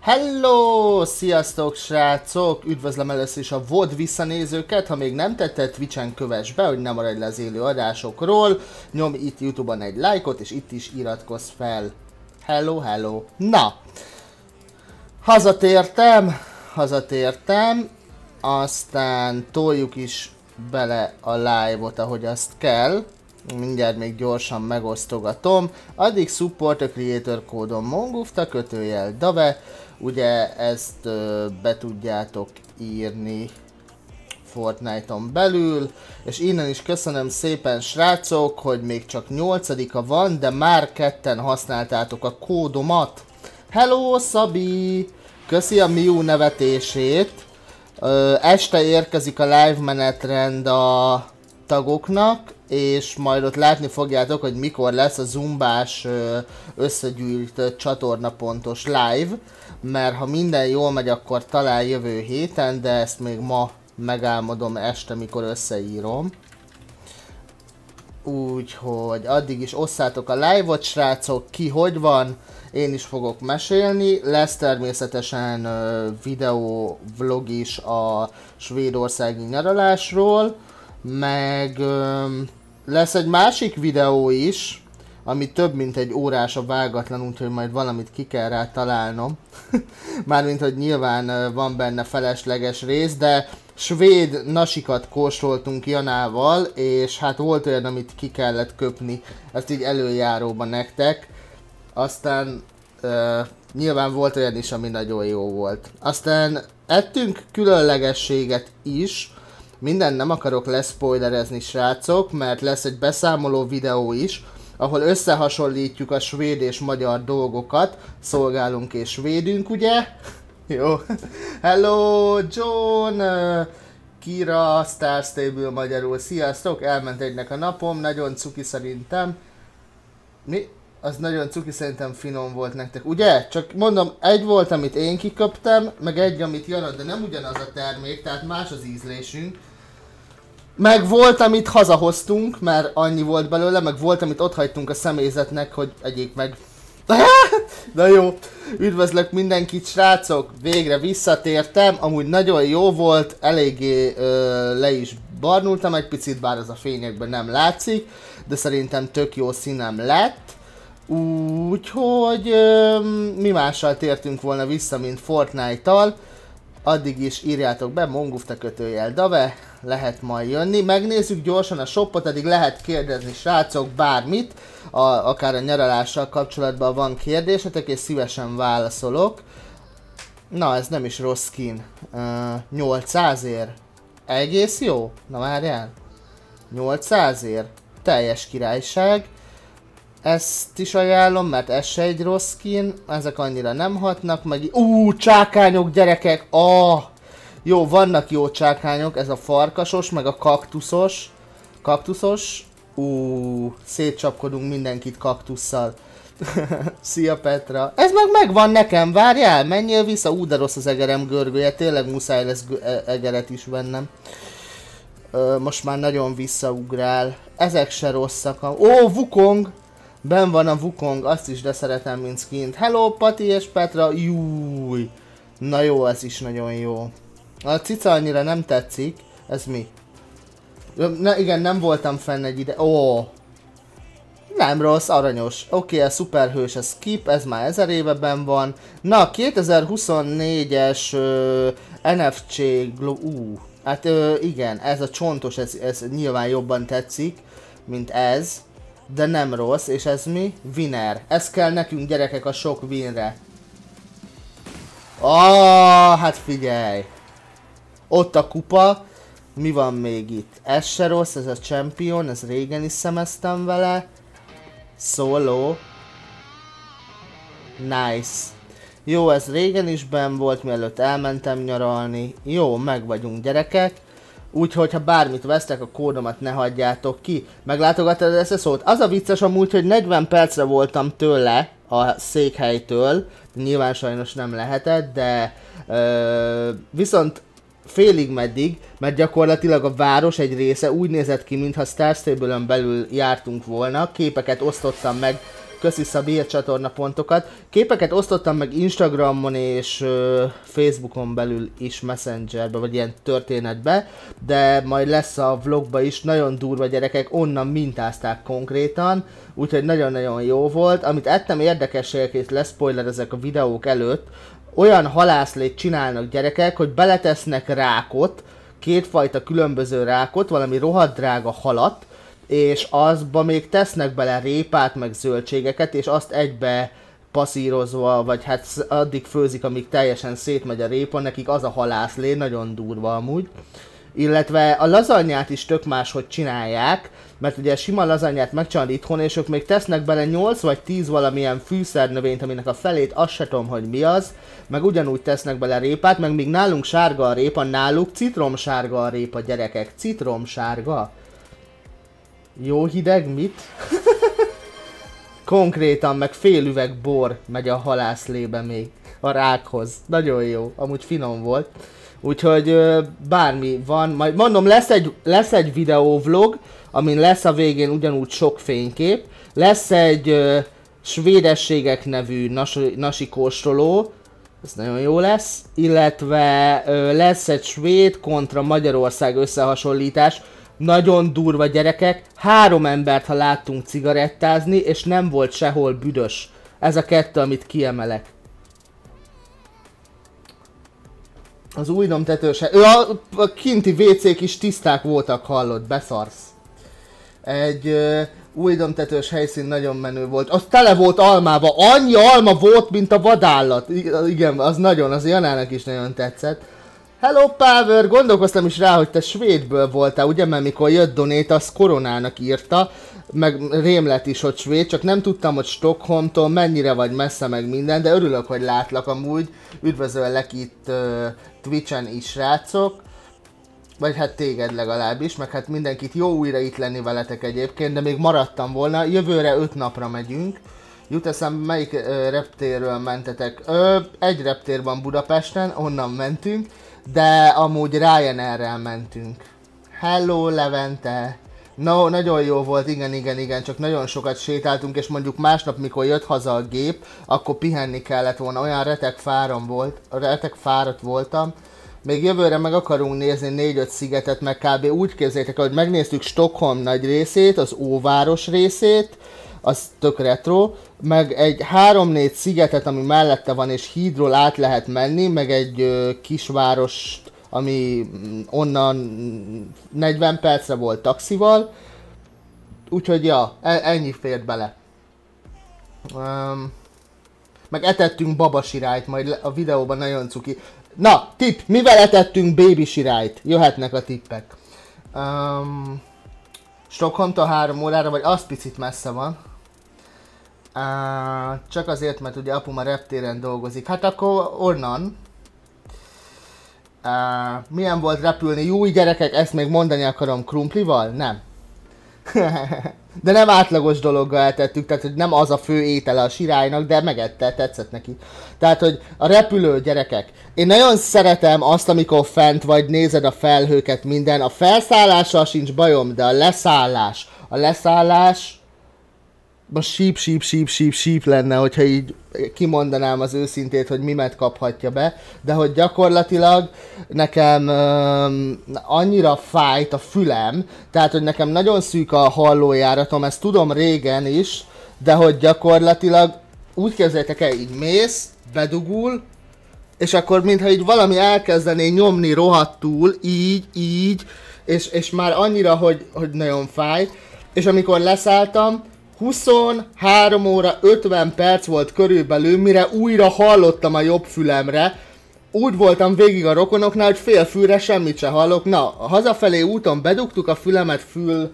Hello! Sziasztok srácok! Üdvözlöm először is a VOD visszanézőket. Ha még nem tetted, Twitch-en kövess be, hogy nem maradj le az élő adásokról. Nyomj itt YouTube-on egy lájkot, és itt is iratkozz fel. Hello, hello! Na! Hazatértem. Aztán toljuk is bele a live-ot, ahogy azt kell. Mindjárt még gyorsan megosztogatom. Addig support a creator kódon mongufta _dave. Ugye ezt be tudjátok írni Fortnite-on belül. És innen is köszönöm szépen srácok, hogy még csak 8-a van, de már ketten használtátok a kódomat. Hello Szabi! Köszi a Miu nevetését. Este érkezik a live menetrend a tagoknak, és majd ott látni fogjátok, hogy mikor lesz a zumbás összegyűjt csatornapontos live, mert ha minden jól megy, akkor talán jövő héten, de ezt még ma megálmodom este, mikor összeírom. Úgyhogy addig is osszátok a live-ot srácok, ki hogy van, én is fogok mesélni. Lesz természetesen videó, vlog is a svédországi nyaralásról, meg lesz egy másik videó is, ami több mint egy órás a vágatlan, úgyhogy majd valamit ki kell rá találnom. Mármint, hogy nyilván van benne felesleges rész, de svéd nasikat kóstoltunk Janával, és hát volt olyan, amit ki kellett köpni, ezt így előjáróban nektek. Aztán nyilván volt olyan is, ami nagyon jó volt. Aztán ettünk különlegességet is. Minden nem akarok leszpoilerezni srácok, mert lesz egy beszámoló videó is, ahol összehasonlítjuk a svéd és magyar dolgokat. Szolgálunk és svédünk, ugye? Jó. Hello John! Kira, Star Stable magyarul. Sziasztok! Elment egynek a napom, nagyon cuki szerintem. Mi? Az nagyon cuki, szerintem finom volt nektek, ugye? Csak mondom, egy volt, amit én kiköptem, meg egy, amit Jana, de nem ugyanaz a termék, tehát más az ízlésünk. Meg volt, amit hazahoztunk, mert annyi volt belőle, meg volt, amit ott hagytunk a személyzetnek, hogy egyék meg. Na jó, üdvözlök mindenkit srácok, végre visszatértem, amúgy nagyon jó volt, eléggé le is barnultam egy picit, bár az a fényekben nem látszik, de szerintem tök jó színem lett. Úgyhogy mi mással tértünk volna vissza, mint Fortnite-tal. Addig is írjátok be, mongufta _dave, lehet majd jönni. Megnézzük gyorsan a shopot, addig lehet kérdezni srácok bármit, akár a nyaralással kapcsolatban van kérdésetek, és szívesen válaszolok. Na, ez nem is rossz skin. 800-ért. Egész jó? Na várjál. 800-ért. Teljes királyság. Ezt is ajánlom, mert ez se egy rossz skin, ezek annyira nem hatnak, meg csákányok gyerekek, jó, vannak jó csákányok, ez a farkasos, meg a kaktuszos, szétcsapkodunk mindenkit kaktusszal. Szia Petra, ez meg megvan nekem, várjál, menjél vissza, de rossz az egerem görgője, tényleg muszáj lesz egeret is vennem. Most már nagyon visszaugrál, ezek se rosszak, Wukong! Ben van a Wukong, azt is de szeretem, mint skint. Hello Pati és Petra, júj! Na jó, ez is nagyon jó. A cica annyira nem tetszik. Ez mi? Igen, nem voltam fenn egy ide. Nem rossz, aranyos. Oké, a szuperhős, a skip, ez már 1000 éve benn van. Na, 2024-es NFC hát igen, ez a csontos, ez nyilván jobban tetszik, mint ez. De nem rossz, és ez mi? Winner. Ez kell nekünk gyerekek a sok winre. Hát figyelj! Ott a kupa. Mi van még itt? Ez se rossz, ez a champion, ez régen is szemeztem vele. Solo. Nice. Jó, ez régen is benn volt, mielőtt elmentem nyaralni. Jó, meg vagyunk gyerekek. Úgyhogy, ha bármit vesztek, a kódomat ne hagyjátok ki. Meglátogattad az SSO-t? Az a vicces amúgy, hogy 40 percre voltam tőle, a székhelytől. Nyilván sajnos nem lehetett, de viszont félig meddig, mert gyakorlatilag a város egy része úgy nézett ki, mintha Star Stable-ön belül jártunk volna. Képeket osztottam meg Köszi Szabi csatorna pontokat. Képeket osztottam meg Instagramon és Facebookon belül is, Messengerbe, vagy ilyen történetbe, de majd lesz a vlogba is, nagyon durva gyerekek, onnan mintázták konkrétan, úgyhogy nagyon-nagyon jó volt. Amit ettem érdekességeket, leszpoilerezek a videók előtt, olyan halászlét csinálnak gyerekek, hogy beletesznek rákot, kétfajta különböző rákot, valami rohadt drága halat, és azba még tesznek bele répát, meg zöldségeket, és azt egybe passzírozva, vagy hát addig főzik, amíg teljesen szétmegy a répa, nekik az a halászlé, nagyon durva amúgy. Illetve a lazanyát is tök máshogy csinálják, mert ugye sima lazanyát megcsinálni itthon, és ők még tesznek bele 8 vagy 10 valamilyen fűszernövényt, aminek a felét azt se tudom, hogy mi az, meg ugyanúgy tesznek bele répát, meg míg nálunk sárga a répa, náluk citromsárga a répa, gyerekek, citromsárga. Jó hideg, mit? Konkrétan, meg fél üveg bor megy a halászlébe még a rákhoz. Nagyon jó, amúgy finom volt. Úgyhogy bármi van, majd mondom, lesz egy videóvlog, amin lesz a végén ugyanúgy sok fénykép. Lesz egy Svédességek nevű nasi kóstoló, ez nagyon jó lesz. Illetve lesz egy svéd kontra Magyarország összehasonlítás. Nagyon durva gyerekek, 3 embert, ha láttunk cigarettázni, és nem volt sehol büdös. Ez a 2, amit kiemelek. Az újdomtetős... A kinti WC-k is tiszták voltak, hallod, beszarsz. Egy újdomtetős helyszín nagyon menő volt. Az tele volt almába, annyi alma volt, mint a vadállat. Igen, az nagyon, az Janának is nagyon tetszett. Hello Power, gondolkoztam is rá, hogy te svédből voltál, ugye, mert mikor jött Donate, az Koronának írta, meg rémlet is, hogy svéd, csak nem tudtam, hogy Stockholmtól mennyire vagy messze, meg minden, de örülök, hogy látlak amúgy, üdvözöllek itt Twitchen is, srácok, vagy hát téged legalábbis, meg hát mindenkit jó újra itt lenni veletek egyébként, de még maradtam volna, jövőre 5 napra megyünk. Jut eszembe, melyik reptérről mentetek? Egy reptér van Budapesten, onnan mentünk, de amúgy Ryanairrel mentünk. Hello Levente! No, nagyon jó volt, igen, csak nagyon sokat sétáltunk, és mondjuk másnap, mikor jött haza a gép, akkor pihenni kellett volna, olyan retek fáradt voltam. Még jövőre meg akarunk nézni 4-5 szigetet, meg kb. Úgy képzeljétek, hogy megnéztük Stockholm nagy részét, az Óváros részét, az tök retro, meg egy 3-4 szigetet, ami mellette van, és hídról át lehet menni, meg egy kisvárost, ami onnan 40 percre volt taxival. Úgyhogy ja, ennyi fért bele. Meg etettünk babasirályt, majd a videóban nagyon cuki. Na, tipp, mivel etettünk baby sirályt? Jöhetnek a tippek. Stockholmtól 3 órára, vagy az picit messze van. Csak azért, mert ugye apum a reptéren dolgozik. Hát akkor onnan. Milyen volt repülni? Jó gyerekek, ezt még mondani akarom, krumplival? Nem. De nem átlagos dologgal eltettük, tehát hogy nem az a fő étele a sirálynak, de megette, tetszett neki. Tehát, hogy a repülő, gyerekek, én nagyon szeretem azt, amikor fent vagy, nézed a felhőket, minden, a felszállással sincs bajom, de a leszállás, most síp lenne, hogyha így kimondanám az őszintét, hogy mimet kaphatja be, de hogy gyakorlatilag nekem annyira fájt a fülem, tehát hogy nekem nagyon szűk a hallójáratom, ezt tudom régen is, de hogy gyakorlatilag úgy képzeljétek el, így mész, bedugul, és akkor mintha így valami elkezdené nyomni rohadtul, így, és már annyira, hogy nagyon fáj, és amikor leszálltam, 23 óra 50 perc volt körülbelül, mire újra hallottam a jobb fülemre. Úgy voltam végig a rokonoknál, hogy fél fülre semmit se hallok. Na, a hazafelé úton bedugtuk a fülemet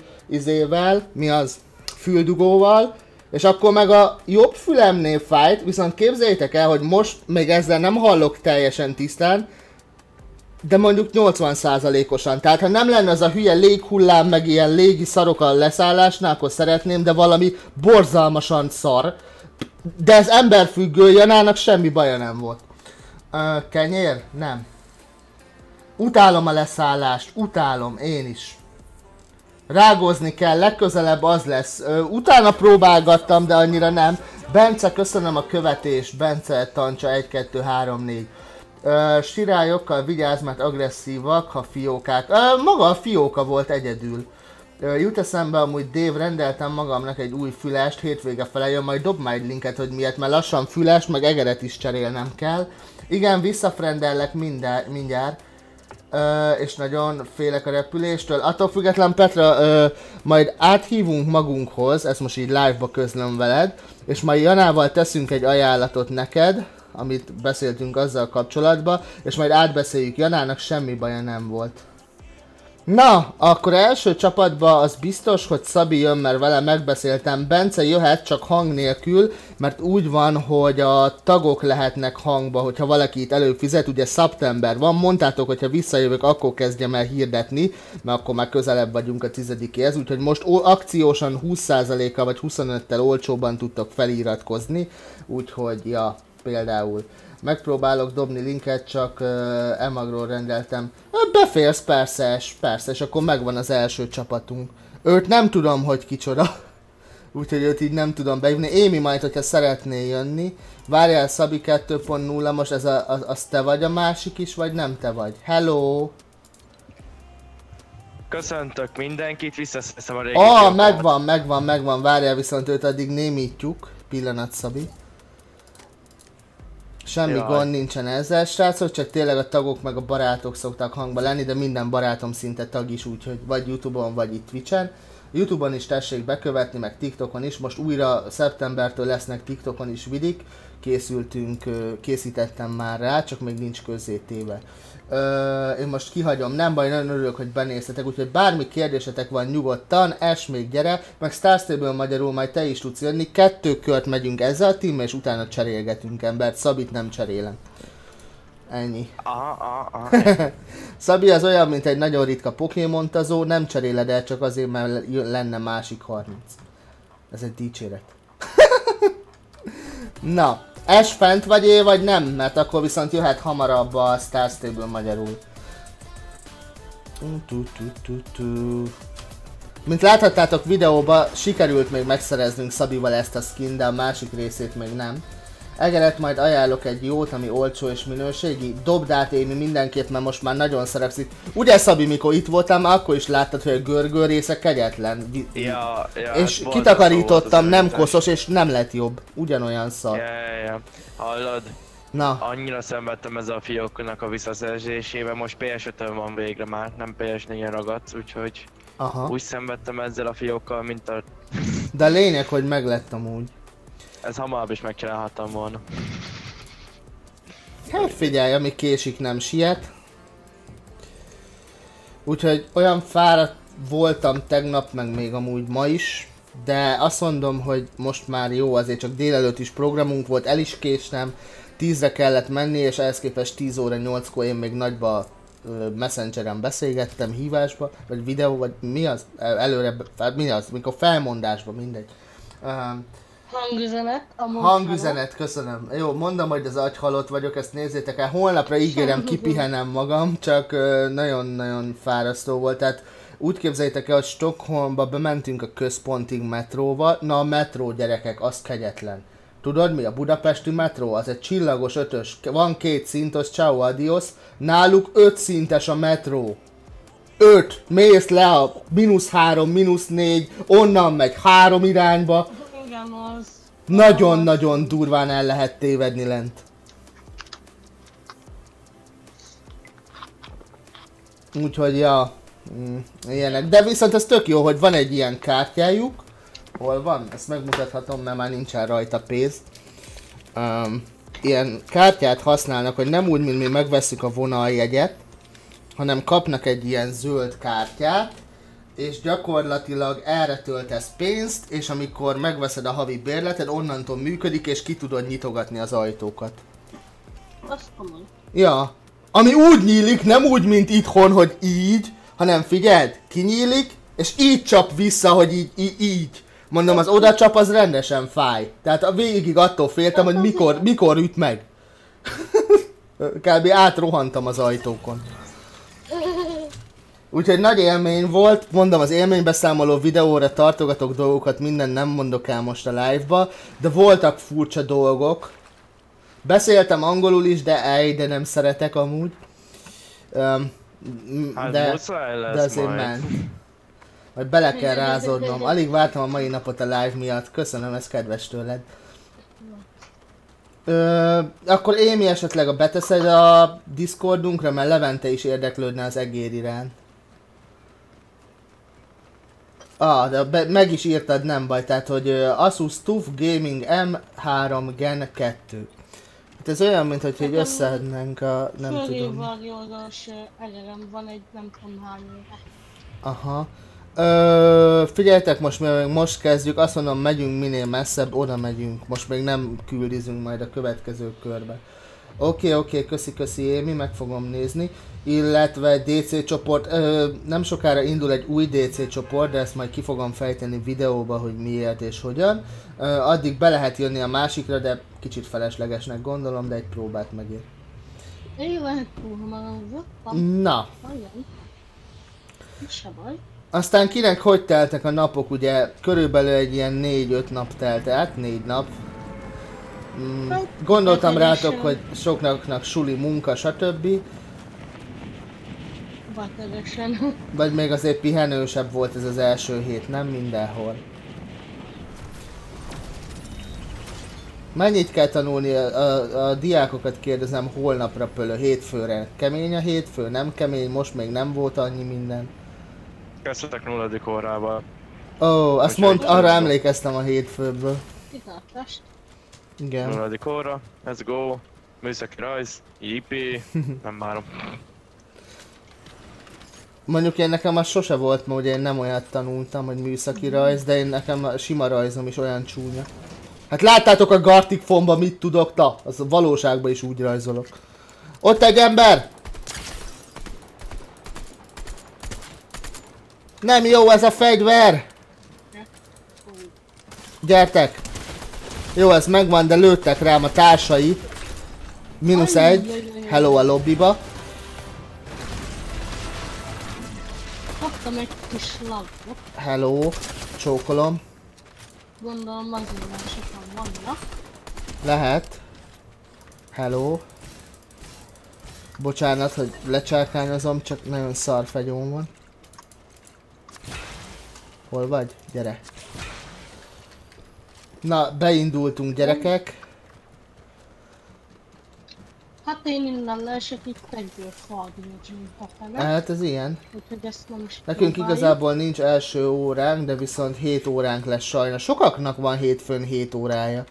füldugóval, és akkor meg a jobb fülemnél fájt, viszont képzeljétek el, hogy most még ezzel nem hallok teljesen tisztán, de mondjuk 80%-osan. Tehát ha nem lenne az a hülye léghullám, meg ilyen légi szarok a leszállásnál, akkor szeretném, de valami borzalmasan szar. De ez emberfüggő, Janának semmi baja nem volt. Kenyér? Nem. Utálom a leszállást, utálom, én is. Rágózni kell, legközelebb az lesz. Utána próbálgattam, de annyira nem. Bence, köszönöm a követést. Bence Tancsa 1, 2, 3, 4. Sirályokkal vigyázz, mert agresszívak, ha fiókák. Maga a fióka volt egyedül. Jut eszembe amúgy, Dave, rendeltem magamnak egy új fülest, hétvége fele jön, majd dob már egy linket, hogy miért, mert lassan fülest, meg egeret is cserélnem kell. Igen, visszafrendellek mindjárt. És nagyon félek a repüléstől. Attól független, Petra, majd áthívunk magunkhoz, ezt most így live-ba közlöm veled, és majd Janával teszünk egy ajánlatot neked, amit beszéltünk azzal kapcsolatban, és majd átbeszéljük. Janának semmi baja nem volt. Na, akkor első csapatba az biztos, hogy Szabi jön, mert vele megbeszéltem. Bence jöhet, csak hang nélkül, mert úgy van, hogy a tagok lehetnek hangba, hogyha valaki itt előfizet, ugye szeptember van. Mondtátok, hogyha visszajövök, akkor kezdjem el hirdetni, mert akkor már közelebb vagyunk a 10-éhez, úgyhogy most akciósan 20%-kal vagy 25-tel olcsóban tudtok feliratkozni, úgyhogy ja, például. Megpróbálok dobni linket, csak Emagról rendeltem. Beférsz, persze, és akkor megvan az első csapatunk. Őt nem tudom, hogy kicsoda. Úgyhogy őt így nem tudom beívni. Émi majd, hogyha szeretnél jönni. Várjál, Szabi 2.0, most ez az te vagy a másik is, vagy nem te vagy? Hello! Köszöntök mindenkit, visszaszeszem a régi megvan, várjál, viszont őt addig némítjuk. Pillanat, Szabi. Semmi gond nincsen ezzel, srácok, csak tényleg a tagok meg a barátok szoktak hangba lenni, de minden barátom szinte tag is, úgyhogy vagy Youtube-on, vagy itt Twitch-en. Youtube-on is tessék bekövetni, meg TikTokon is, most újra szeptembertől lesznek TikTokon is vidik, készítettem már rá, csak még nincs közzétéve. Én most kihagyom, nem baj, nagyon örülök, hogy benéztetek, úgyhogy bármi kérdésetek van nyugodtan, még gyere, meg Star Stable magyarul majd te is tudsz jönni, 2 kört megyünk ezzel a teammel, és utána cserélgetünk embert, Szabit nem cserélem. Ennyi. Szabi az olyan, mint egy nagyon ritka Pokémontazó, nem cseréled el csak azért, mert lenne másik 30. Ez egy dicséret. Na. Ash fent vagy nem? Mert akkor viszont jöhet hamarabb a Star Stable magyarul. Mint láthattátok videóba, sikerült még megszereznünk Szabival ezt a skin, de a másik részét még nem. Egeret majd ajánlok egy jót, ami olcsó és minőségi. Dobd át, Émi, mindenképp, mert most már nagyon szerepszik. Ugye, Szabi, mikor itt voltam, akkor is láttad, hogy a görgő része kegyetlen. Ja, és kitakarítottam, nem koszos, és nem lett jobb. Ugyanolyan szar. Ja. Hallod? Na. Annyira szenvedtem ezzel a fióknak a visszaszerzésében, most PS5-ön van végre már, nem PS4-en ragadsz, úgyhogy úgy szenvedtem ezzel a fiókkal, mint a... De a lényeg, hogy meglett amúgy. Ez hamarabb is megcsinálhattam volna. Hát figyelj, ami késik nem siet. Úgyhogy olyan fáradt voltam tegnap, meg még amúgy ma is. De azt mondom, hogy most már jó, azért csak délelőtt is programunk volt, el is késtem. 10-re kellett menni, és ehhez képest 10 óra 8-kor én még nagyba Messengeren beszélgettem, hívásba, vagy videó, vagy mi az? Előre, mi az? Mikor felmondásban, mindegy. Hangüzenet, Hangüzenet, köszönöm. Jó, mondom, hogy az agyhalott vagyok, ezt nézzétek el. Holnapra ígérem, kipihenem magam, csak nagyon-nagyon fárasztó volt. Tehát úgy képzeljétek el, hogy Stockholmba bementünk a központig metróval. Na a metró, gyerekek, az kegyetlen. Tudod mi? A budapesti metró, az egy csillagos 5-ös. Van 2 szintos, ciao, adios. Náluk 5 szintes a metró. 5! Mész le a -3, -4, onnan megy 3 irányba. Nagyon-nagyon durván el lehet tévedni lent. Úgyhogy ja, ilyenek. De viszont ez tök jó, hogy van egy ilyen kártyájuk. Hol van? Ezt megmutathatom, mert már nincsen rajta pénz. Ilyen kártyát használnak, hogy nem úgy, mint mi megvesszük a vonaljegyet, hanem kapnak egy ilyen zöld kártyát, és gyakorlatilag erre töltesz pénzt, és amikor megveszed a havi bérleted, onnantól működik, és ki tudod nyitogatni az ajtókat. Azt mondom. Ja. Ami úgy nyílik, nem úgy, mint itthon, hogy így, hanem figyeld, kinyílik, és így csap vissza, hogy így. Mondom, az oda csap, az rendesen fáj. Tehát a végig attól féltem, hogy mikor üt meg. Kb. Átrohantam az ajtókon. Úgyhogy nagy élmény volt, mondom, az élménybeszámoló videóra tartogatok dolgokat, minden nem mondok el most a live-ba, de voltak furcsa dolgok. Beszéltem angolul is, de nem szeretek amúgy. De azért ment. Majd bele kell rázódnom. Alig vártam a mai napot a live miatt. Köszönöm, ez kedves tőled. Akkor Émi esetleg beteszed a Discordunkra, mert Levente is érdeklődne az egér iránt. De meg is írtad, nem baj, tehát hogy Asus TUF Gaming M3 Gen 2. Hát ez olyan, mint hogy így összeadnánk a, nem tudom. Fölé egerem van egy nem tudom hány éve. Aha. Figyeljetek, most kezdjük, azt mondom, megyünk minél messzebb, oda megyünk. Most még nem küldizünk majd a következő körbe. Oké, köszi Émi, meg fogom nézni. Illetve DC csoport, nem sokára indul egy új DC csoport, de ezt majd ki fogom fejteni videóba, hogy miért és hogyan. Addig be lehet jönni a másikra, de kicsit feleslegesnek gondolom, de egy próbát megér. Én lehet túlhamarozottam. Na. Ajaj. Se baj. Aztán kinek hogy teltek a napok, ugye körülbelül egy ilyen 4-5 nap telt át, 4 nap. Gondoltam rátok, hogy sokaknak suli, munka, stb. Vagy még azért pihenősebb volt ez az első hét, nem mindenhol. Mennyit kell tanulni? A diákokat kérdezem holnapra pölő, hétfőre. Kemény a hétfő, nem kemény, most még nem volt annyi minden. Kezdhetek 0. órával. Azt mondd, arra emlékeztem a hétfőből. Kitartást. Igen. 0. óra, let's go. Műszaki rajz, IP, nem várom. Mondjuk én nekem az sose volt, mert ugye én nem olyat tanultam, hogy műszaki rajz, de én nekem a sima rajzom is olyan csúnya. Hát láttátok a Gartic Phone-ban mit tudok, az a valóságban is úgy rajzolok. Ott egy ember! Nem jó ez a fegyver! Gyertek! Jó, ez megvan, de lőttek rám a társai. -1. Hello a lobbyba. Kaptam egy kis lagot. Hello. Csókolom. Gondolom azért nem sokan vannak. Lehet. Hello. Bocsánat, hogy lecsákányozom, csak nagyon szar fegyóm van. Hol vagy? Gyere. Na, beindultunk gyerekek. Hát én innen leesek, itt egyből faldítsunk a fele. Hát ez ilyen. Úgyhogy ezt nem is Nekünk próbáljuk. igazából nincs első óránk, de viszont 7 óránk lesz sajnos. Sokaknak van hétfőn 7 órája.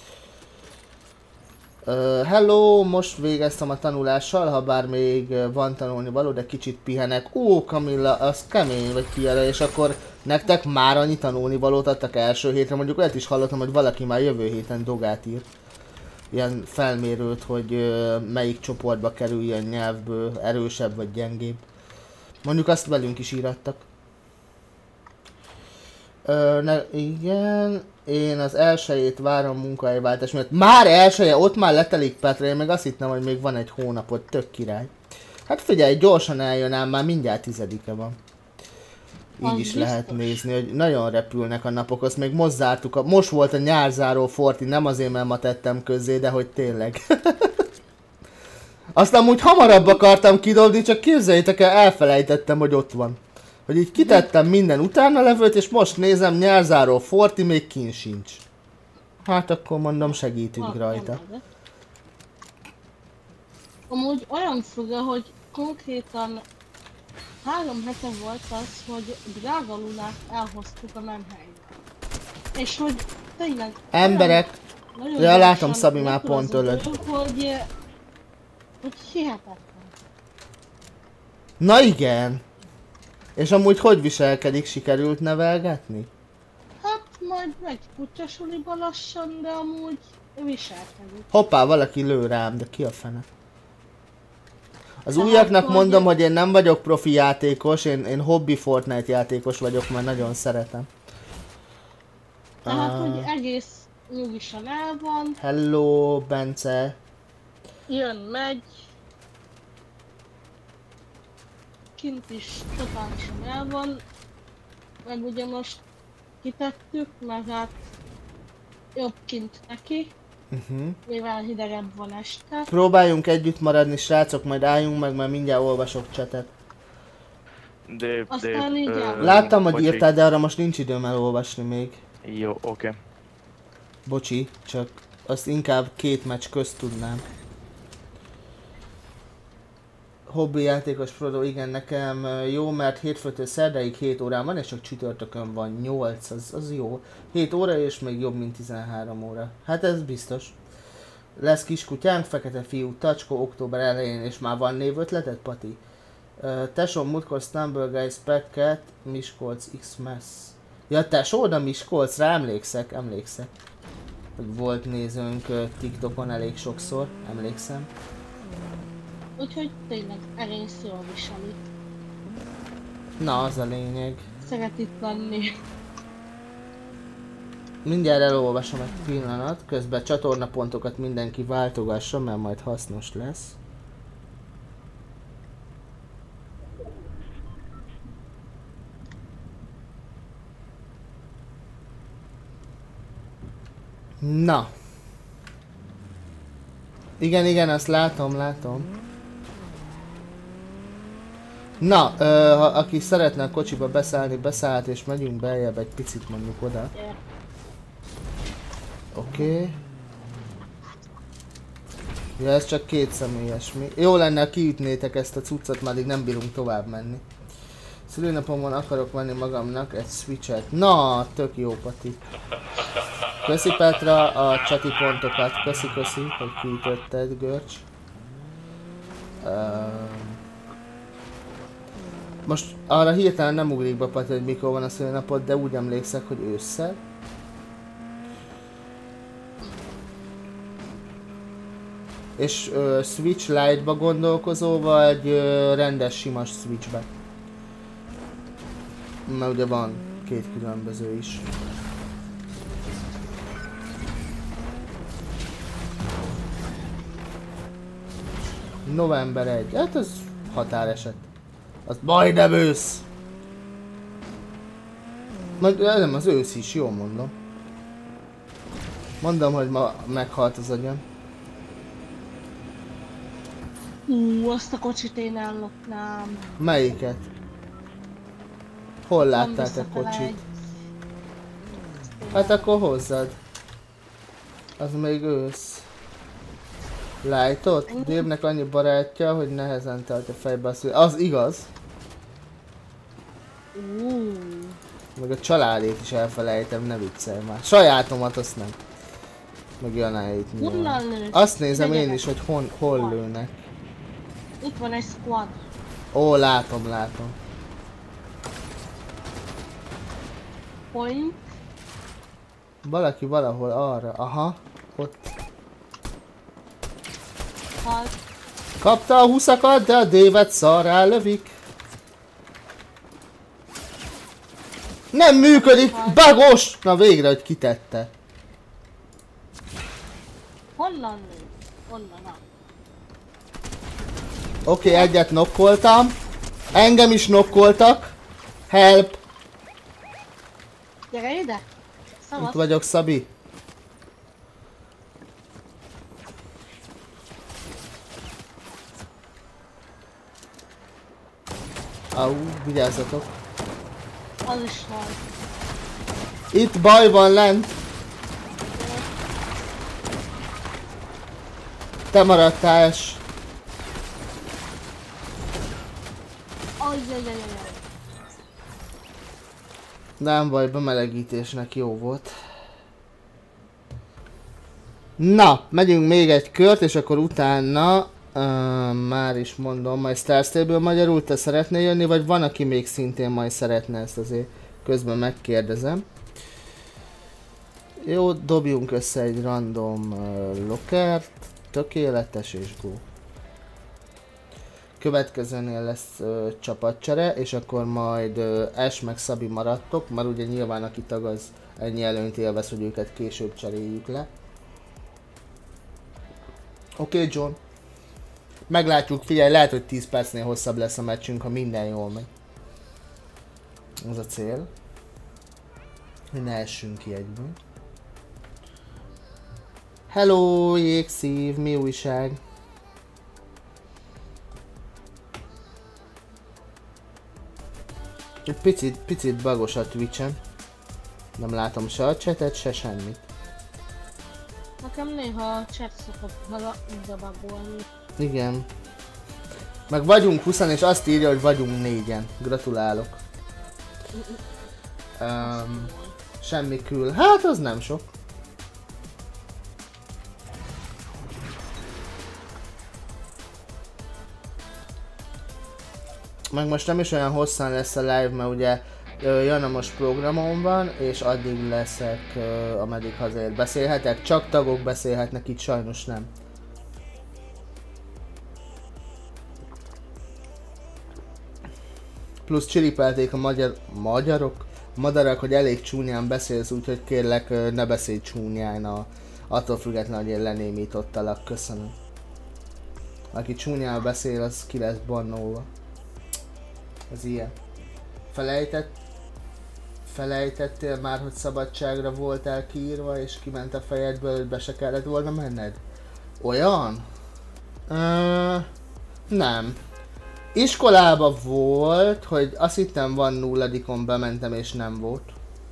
Hello, most végeztem a tanulással, ha bár még van tanulni való, de kicsit pihenek. Kamilla, az kemény vagy Kiara, és akkor nektek már annyi tanulni valót adtak első hétre. Mondjuk olyat is hallottam, hogy valaki már jövő héten dogát ír. Ilyen felmérőt, hogy melyik csoportba kerüljön nyelvből, erősebb vagy gyengébb. Mondjuk azt velünk is írattak. Igen, én az elsőjét várom munkahelyváltás miatt. Már elsője, ott már letelik Petra, én meg azt hittem, hogy még van egy hónapot, tök király. Hát figyelj, gyorsan eljön ám, már mindjárt 10-e van. Így is lehet nézni, hogy nagyon repülnek a napok, azt még most zártuk, most volt a nyárzáró Forti, nem azért, mert ma tettem közzé, de hogy tényleg. Azt amúgy hamarabb akartam kidobni, csak képzeljétek el, elfelejtettem, hogy ott van. Hogy így kitettem minden utána levőt, és most nézem, nyárzáró Forti még kint sincs. Hát akkor mondom, segítünk rajta. Amúgy olyan fura, hogy konkrétan 3 hete volt az, hogy drága Lunát elhoztuk a menhelyre. És hogy tényleg... Emberek! Ja, látom, Szabi már pont ölött. Hogy hihetetlen. Na igen! És amúgy hogy viselkedik? Sikerült nevelgetni? Hát majd megy kutyasuliba lassan, de amúgy viselkedik. Hoppá, valaki lő rám, de ki a fene? Az újaknak mondom, hogy én nem vagyok profi játékos, én hobby Fortnite játékos vagyok, mert nagyon szeretem. Tehát, hogy egész nyugisan el van. Hello, Bence. Jön, megy. kint is totálisan el van, meg ugye most kitettük, mert hát jobb kint neki, mivel hidegebb van este. Próbáljunk együtt maradni, srácok, majd álljunk meg, mert mindjárt olvasok csetet. Aztán így láttam, hogy írtál, de arra most nincs időm elolvasni még. Jó, oké. Bocsi, csak azt inkább 2 meccs közt tudnám. Hobbi játékos Frodo, igen, nekem jó, mert hétfőtől szerdáig 7 órán van, és csak csütörtökön van 8, az jó. 7 óra és még jobb, mint 13 óra. Hát ez biztos. Lesz kiskutyánk, fekete fiú, tacskó, október elején, és már van névötleted, Pati? Tesóm múltkor Stumble Guys Packet, Miskolc X-Mess. Ja, tesód a Miskolcra, emlékszek. Hogy volt nézőnk TikTokon elég sokszor, emlékszem. Úgyhogy tényleg egész jól viseli. Na, az a lényeg. Szeret itt lenni. Mindjárt elolvasom egy pillanat, közben csatornapontokat mindenki váltogassa, mert majd hasznos lesz. Na. Igen, azt látom. Na, aki szeretne a kocsiba beszállni, beszállhat, és megyünk beljebb egy picit mondjuk oda. Oké. Ja, ez csak 2 személyes mi. Jó lenne, ha kiütnétek ezt a cuccot, már nem bírunk tovább menni. Szülőnapomon akarok venni magamnak egy Switch-et. Na, tök jó, Pati. Köszi Petra a csati pontokat. Köszi, hogy kiütötted, Görcs. Most arra hirtelen nem ugrik be, Pati, hogy mikor van a szülőnapod, de úgy emlékszek, hogy ősszel. És Switch Lite-ba gondolkozol, vagy rendes sima Switchbe? Mert ugye van 2 különböző is. November 1. Hát ez határeset. Az majdnem ősz. Nem, az ősz is, jól mondom. Mondom, hogy ma meghalt az agyam. Azt a kocsit én ellopnám. Melyiket? Hol láttál te kocsit? Hát akkor hozzad. Az még ősz. Lightot? Dave-nek annyi barátja, hogy nehezen telt a fejbe a szület. Az igaz. Meg a családét is elfelejtem, ne viccelj már. Sajátomat azt nem. Meg Janáit nyilván. Azt nézem én is, hogy hol lőnek. Itt van egy squad. Ó, látom. Point. Valaki valahol arra, aha, ott. Halt. Kapta a 20-akat, de a Dave-et szarrá lövik. Nem működik, bagos! Na végre, hogy kitette. Honnan lő? Honnan? Oké, egyet nokkoltam. Engem is nokkoltak. Help! Gyere ide! Itt vagyok, Szabi. Au, vigyázzatok. Az is van. Itt baj van lent. Te maradtál, és... Ajjajajajaj. Nem baj, bemelegítésnek jó volt. Na, megyünk még egy kört, és akkor utána... már is mondom, majd Star Stable magyarul, te szeretnél jönni, vagy van, aki még szintén majd szeretne, ezt azért közben megkérdezem. Jó, dobjunk össze egy random lockert, tökéletes és go. Következőnél lesz csapatcsere, és akkor majd Ash meg Szabi maradtok, mert ugye nyilván aki tag az ennyi előnyt élvez, hogy őket később cseréljük le. Oké, John. Meglátjuk, figyelj, lehet, hogy 10 percnél hosszabb lesz a meccsünk, ha minden jól megy. Az a cél. Hogy ne essünk ki egyből. Hello, jégszív, mi újság? Egy picit bagos a Twitch-en. Nem látom se a chatet, se semmit. Nekem néha a chat szokott bagolni. Igen. Meg vagyunk 20 és azt írja, hogy vagyunk 4-en. Gratulálok. Semmi kül. Hát az nem sok. Meg most nem is olyan hosszan lesz a live, mert ugye Jana most programon van, és addig leszek, ameddig hazaér. Beszélhetek, csak tagok beszélhetnek, itt sajnos nem. Plusz csiripelték a madarak, hogy elég csúnyán beszélsz, úgyhogy kérlek ne beszélj csúnyán, attól függetlenül, hogy én lenémítottalak, köszönöm. Aki csúnyán beszél, az ki lesz bannolva. Ez ilyen. Felejtettél már, hogy szabadságra voltál kiírva, és kiment a fejedből, hogy be se kellett volna menned? Olyan? Nem. Iskolában volt, hogy azt hittem van nulladikon bementem és nem volt.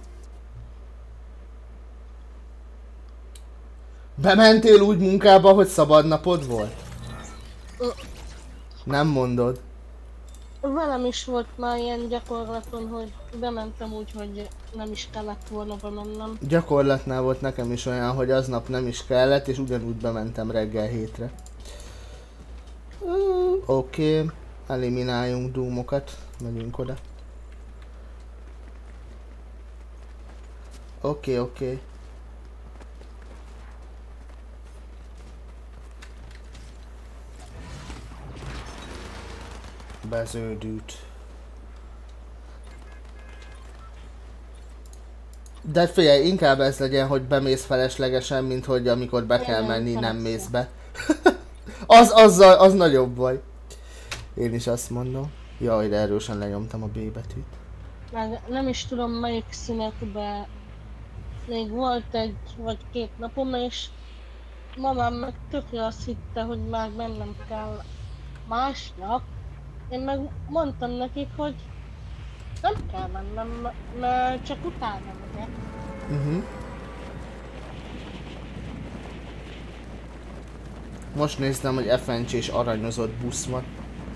Bementél úgy munkába, hogy szabad napod volt? Nem mondod. Velem is volt már ilyen gyakorlaton, hogy bementem úgy, hogy nem is kellett volna bemennem. Gyakorlatnál volt nekem is olyan, hogy aznap nem is kellett, és ugyanúgy bementem reggel 7-re. Oké. Elimináljunk doomokat, megyünk oda. Oké. Beződült. De figyelj, inkább ez legyen, hogy bemész feleslegesen, mint hogy amikor be kell menni, nem mész be. az nagyobb baj. Én is azt mondom. Jaj, de erősen lenyomtam a B betűt. Meg nem is tudom melyik szünetben. Még volt egy vagy 2 napom, és mamám meg tökre azt hitte, hogy már mennem kell másnap. Én meg mondtam nekik, hogy nem kell mennem, mert csak utána megyek. Most néztem, hogy FNC és aranyozott busz van.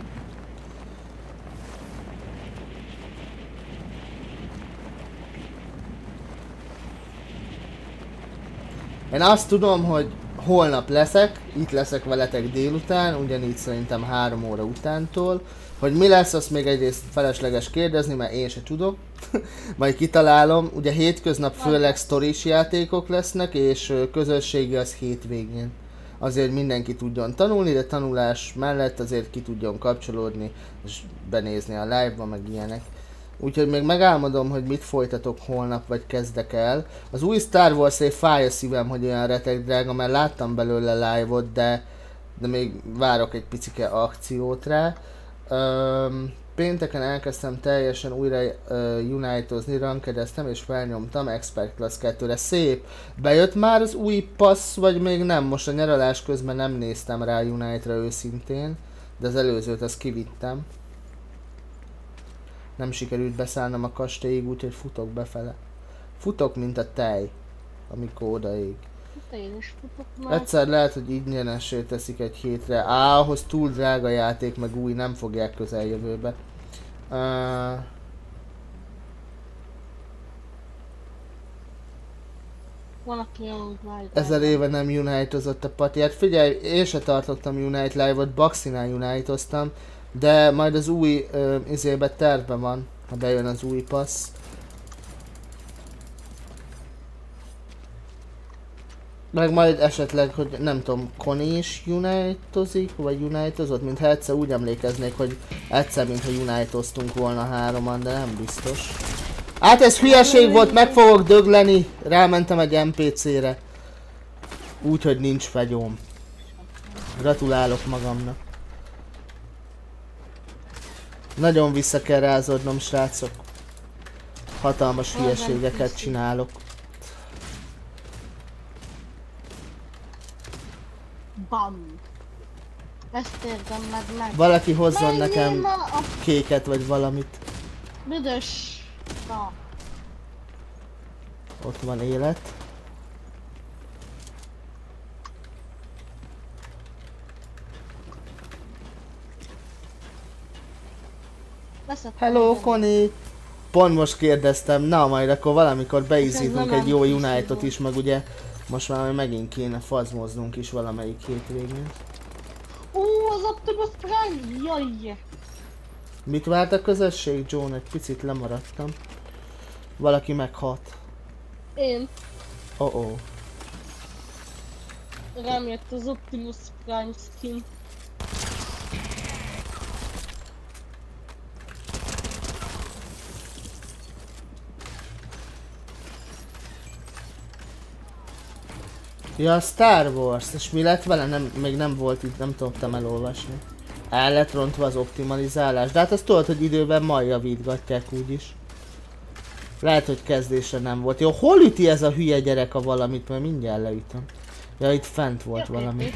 Én azt tudom, hogy holnap leszek, itt leszek veletek délután, ugyanígy szerintem 3 óra utántól. Hogy mi lesz, azt még egyrészt felesleges kérdezni, mert én se tudok. Majd kitalálom. Ugye hétköznap főleg sztoris játékok lesznek, és közösségi az hétvégén. Azért, hogy mindenki tudjon tanulni, de tanulás mellett azért ki tudjon kapcsolódni, és benézni a live-ba, meg ilyenek. Úgyhogy még megálmodom, hogy mit folytatok holnap, vagy kezdek el. Az új Star Wars-ért fáj a szívem, hogy olyan retek drága, mert láttam belőle live-ot, de még várok egy picike akciót rá. Pénteken elkezdtem teljesen újra unitozni, rankedeztem és felnyomtam Expert Class 2-re. Szép! Bejött már az új passz, vagy még nem? Most a nyaralás közben nem néztem rá Unite-ra őszintén, de az előzőt azt kivittem. Nem sikerült beszállnom a kastélyig, úgyhogy futok befele. Futok, mint a tej, amikor odaég. Én is futok már. Egyszer lehet, hogy ingyenessé teszik egy hétre. Ahhoz túl drága játék, meg új, nem fogják közeljövőbe. Van, aki Unite. 1000 éve nem Unite-ozott a Pati. Hát figyelj, én se tartottam Unite live-ot, Baxinál Unite-oztam, de majd az új izébe tervben van, ha bejön az új passz. Meg majd esetleg, hogy nem tudom, Connie is Unite-ozik, vagy Unite-ozott, mintha egyszer úgy emlékeznék, hogy egyszer, mintha Unite-oztunk volna 3-an, de nem biztos. Hát ez hülyeség volt, meg fogok dögleni, rámentem egy NPC-re. Úgyhogy nincs fegyóm. Gratulálok magamnak. Nagyon vissza kell rázódnom, srácok. Hatalmas hülyeségeket csinálok. Bam! Ezt értem meg. Valaki hozzon nekem kéket vagy valamit. Büdös. Na. Ott van élet. Hello, Connie! Pont most kérdeztem, na majd akkor valamikor beizítunk egy jó United-ot is, meg ugye most már megint kéne fazmoznunk is valamelyik hétvégén. Az Optimus Prime! Jaj! Mit várt a közösség, John? Egy picit lemaradtam. Valaki meghalt. Én. Oh. Rám jött az Optimus Prime skin. Ja, a Star Wars, és mi lett vele? Még nem volt itt, nem tudtam elolvasni. El lett rontva az optimalizálás, de hát azt tudod, hogy időben majd javítgatják úgyis. Lehet, hogy kezdésre nem volt. Jó, hol üti ez a hülye gyerek a valamit, mert mindjárt leütöm. Ja, itt fent volt valami.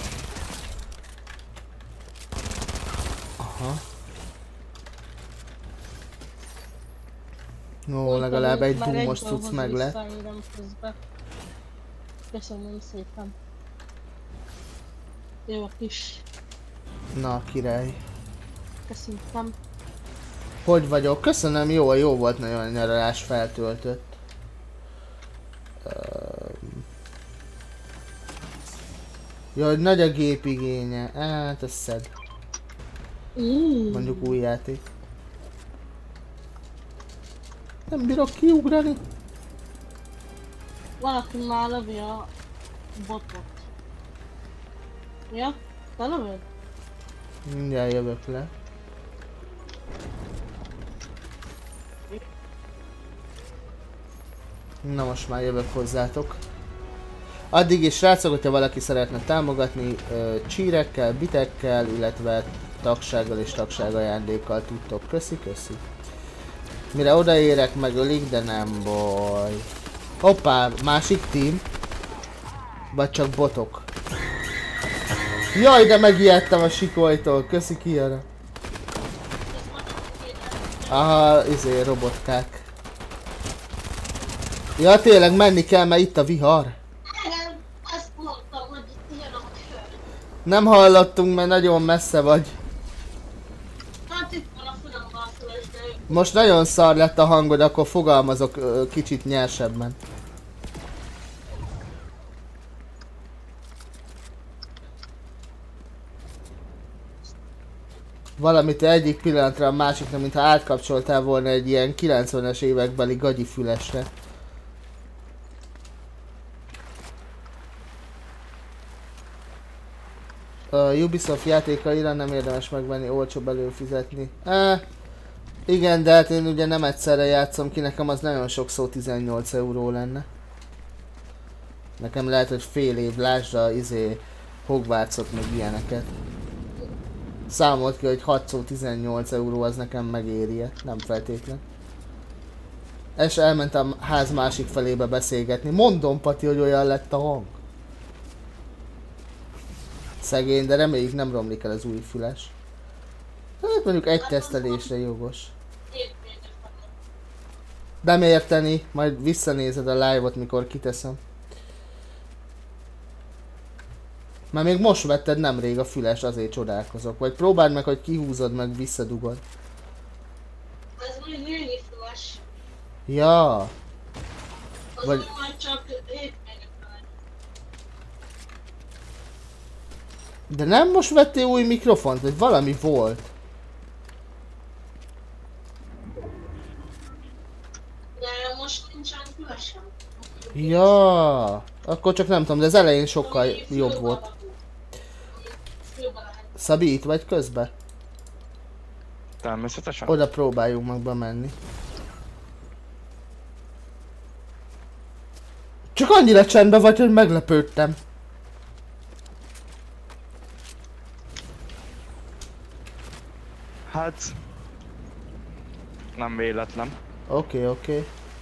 Aha. Ó, legalább egy Doom-os cucc meg lett. Köszönöm szépen. Jó a kis. Na, király. Köszönöm. Hogy vagyok? Köszönöm, jó volt, nagyon a nyaralás feltöltött. Jaj, nagy a gép igénye. Hát, ez szed. Mondjuk új játék. Nem bírok kiugrani. Valaki már lövi a botot. Ja? Te lövöd? Mindjárt jövök le. Na most már jövök hozzátok. Addig is, srácok, hogyha valaki szeretne támogatni, csírekkel, bitekkel, illetve tagsággal és tagságajándékkal tudtok. Köszi. Mire odaérek, megölik, de nem baj. Hoppá, másik team. Vagy csak botok. Jaj, de megijedtem a sikolytól. Köszi, Kiara. Aha, robotkák. Ja, tényleg menni kell, mert itt a vihar. Nem hallottunk, mert nagyon messze vagy. Most nagyon szar lett a hangod, akkor fogalmazok kicsit nyersebben. Valamit egyik pillanatra a másikra, mintha átkapcsoltál volna egy ilyen 90-es évekbeli gagyi fülesre. A Ubisoft játékaira nem érdemes megvenni, olcsóbb előfizetni. Igen, de hát én ugye nem egyszerre játszom ki, nekem az nagyon sokszor 18 euró lenne. Nekem lehet, hogy fél év, lásd a Hogwartsot meg ilyeneket. Számolt ki, hogy 6x18 euró az nekem megéri, nem feltétlen. És elmentem a ház másik felébe beszélgetni. Mondom, Pati, hogy olyan lett a hang. Szegény, de reméljük nem romlik el az új füles. Hát mondjuk egy tesztelésre jogos. Nem érteni, majd visszanézed a live-ot, mikor kiteszem. Már még most vetted nemrég a füles, azért csodálkozok. Vagy próbáld meg, hogy kihúzod, meg visszadugod. Ez még női füles. Ja. Az vagy... majd csak 7 megfelel. De nem most vettél új mikrofont, vagy valami volt? De most nincsen fülesem. Ja. Akkor csak nem tudom, de az elején sokkal jobb volt. Szabi, itt vagy közben? Természetesen. Oda próbáljunk meg bemenni. Csak annyira csendben vagy, hogy meglepődtem. Hát, Nem véletlen. Oké.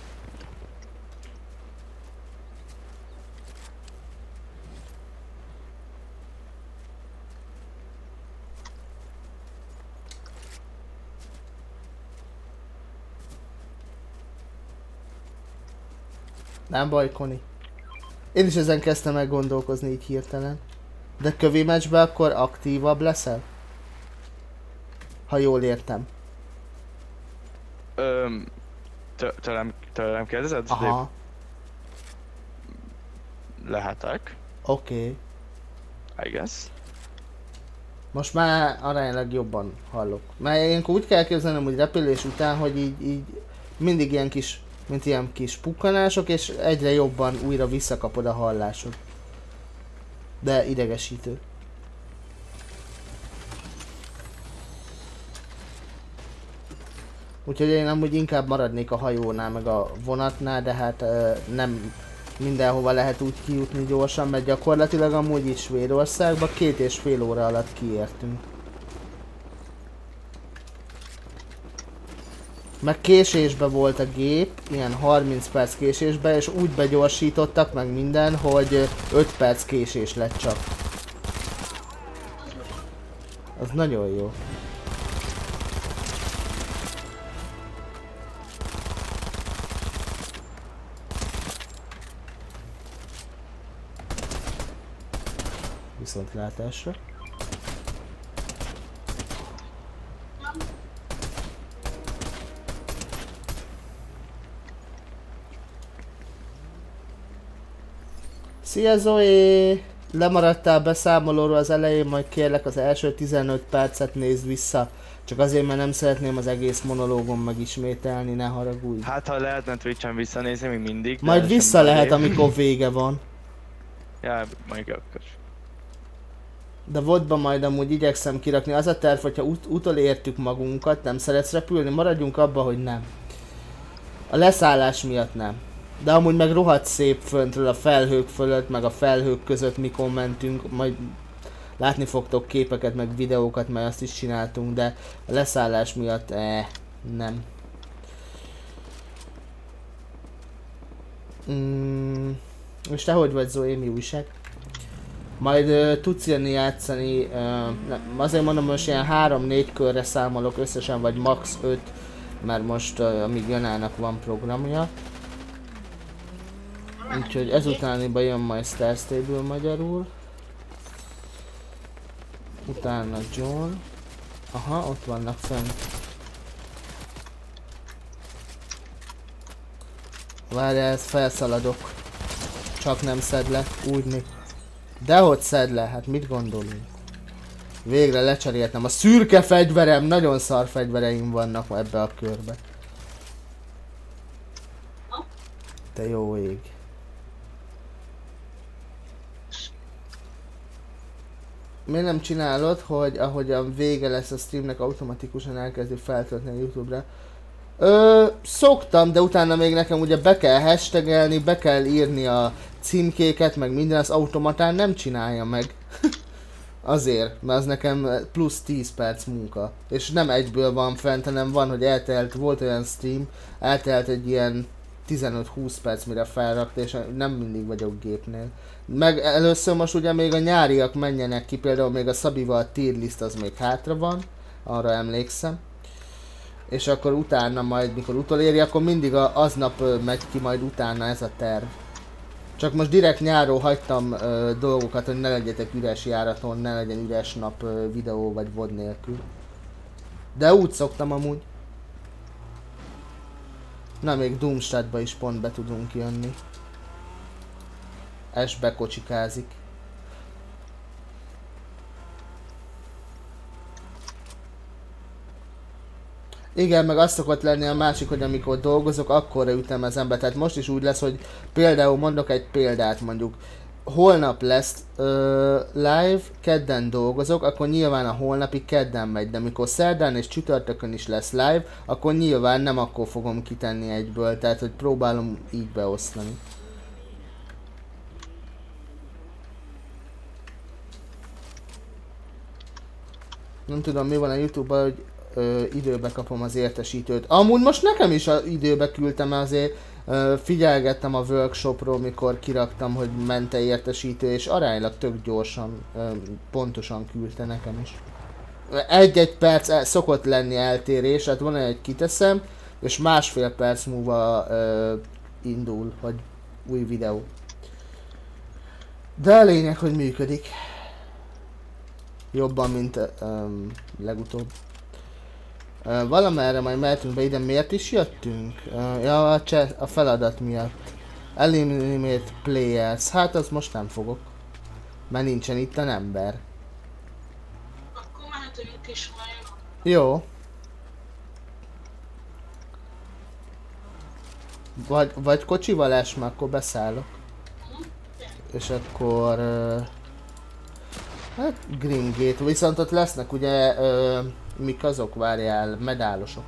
Nem baj, Koni. Én is ezen kezdtem el gondolkozni így hirtelen. De kövi meccsben akkor aktívabb leszel? Ha jól értem. Tőlem kérdezed? Aha. Lehetek. Oké. I guess. Most már aránylag jobban hallok. Mert ilyenkor úgy kell képzelnem, hogy repülés után, hogy így mindig ilyen kis, mint ilyen kis pukkanások, és egyre jobban újra visszakapod a hallásod. De idegesítő. Úgyhogy én amúgy inkább maradnék a hajónál, meg a vonatnál, de hát nem mindenhova lehet úgy kijutni gyorsan, mert gyakorlatilag amúgy itt Svédországba 2,5 óra alatt kiértünk. Meg késésbe volt a gép, ilyen 30 perc késésbe, és úgy begyorsítottak meg minden, hogy 5 perc késés lett csak. Az nagyon jó. Viszontlátásra. Szia Zoé! Lemaradtál beszámolóról az elején, majd kérlek az első 15 percet nézd vissza. Csak azért, mert nem szeretném az egész monológon megismételni, ne haragudj. Hát ha lehetne Twitch-en visszanézni, még mindig. Majd vissza lehet, amikor vége van. Ja, majd akkor. De vodba majd amúgy igyekszem kirakni. Az a terv, hogyha utolértük magunkat, nem szeretsz repülni, maradjunk abba, hogy nem. A leszállás miatt nem. De amúgy meg rohadt szép föntről a felhők fölött, meg a felhők között mikor mentünk, majd látni fogtok képeket, meg videókat, mert azt is csináltunk, de a leszállás miatt nem. És te hogy vagy, Zoé, mi újság? Majd tudsz jönni játszani, azért mondom, most ilyen 3-4 körre számolok összesen, vagy max 5, mert most amíg Janának van programja. Úgyhogy ezutániba jön majd Star Stable magyarul. Utána John. Aha, ott vannak fent. Várjál, ezt felszaladok. Csak nem szed le, úgy. Dehogy szed le, hát mit gondolunk? Végre lecseréltem a szürke fegyverem, nagyon szar fegyvereim vannak ebbe a körbe. Te jó ég. Miért nem csinálod, hogy ahogyan vége lesz a streamnek, automatikusan elkezdi feltölteni a YouTube-ra? Szoktam, de utána még nekem ugye be kell hashtagelni, be kell írni a címkéket, meg minden, az automatán nem csinálja meg. Azért, mert az nekem plusz 10 perc munka. És nem egyből van fent, hanem van, hogy volt olyan stream, eltelt egy ilyen 15-20 perc, mire felrakta, és nem mindig vagyok gépnél. Meg először most ugye még a nyáriak menjenek ki, például még a Szabival a tier list az még hátra van, arra emlékszem. És akkor utána majd, mikor utoléri, akkor mindig aznap megy ki majd utána ez a terv. Csak most direkt nyáron hagytam dolgokat, hogy ne legyetek üres járaton, ne legyen üres nap videó vagy VOD nélkül. De úgy szoktam amúgy. Na, még Doomstadtba is pont be tudunk jönni. Es bekocsikázik. Igen, meg az szokott lenni a másik, hogy amikor dolgozok, akkorra ütemezem be. Tehát most is úgy lesz, hogy például mondok egy példát, mondjuk holnap lesz live, kedden dolgozok, akkor nyilván a holnapi kedden megy, de mikor szerdán és csütörtökön is lesz live, akkor nyilván nem akkor fogom kitenni egyből, tehát hogy próbálom így beosztani. Nem tudom, mi van a YouTube-ban, hogy időbe kapom az értesítőt. Amúgy most nekem is időbe küldtem, azért figyelgettem a workshopról, mikor kiraktam, hogy ment-e értesítő, és aránylag tök gyorsan, pontosan küldte nekem is. Egy-egy perc szokott lenni eltérés, hát van egy kiteszem, és másfél perc múlva indul, vagy új videó. De a lényeg, hogy működik. Jobban, mint legutóbb. Valamerre majd mehetünk be ide. Miért is jöttünk? Ja, a feladat miatt. Eliminate players. Hát az most nem fogok. Mert nincsen itt a ember. Akkor mehetünk is majd. Jó. Vagy kocsival esme, akkor beszállok. És akkor... hát Green Gate, viszont ott lesznek ugye... mik azok, várjál, medálosok.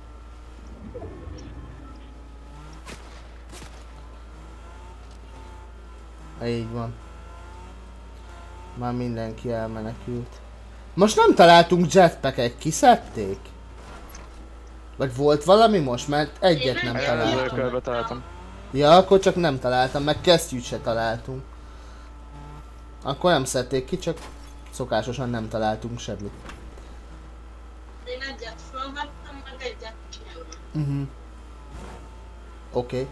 Így van. Már mindenki elmenekült. Most nem találtunk jetpacket, kiszedték? Vagy volt valami most? Mert egyet nem találtam. Ja, akkor csak nem találtam, meg kesztyűt se találtunk. Akkor nem szedték ki, csak szokásosan nem találtunk semmit. Én egyet fölvettem, meg egyet kijelöltem. Oké.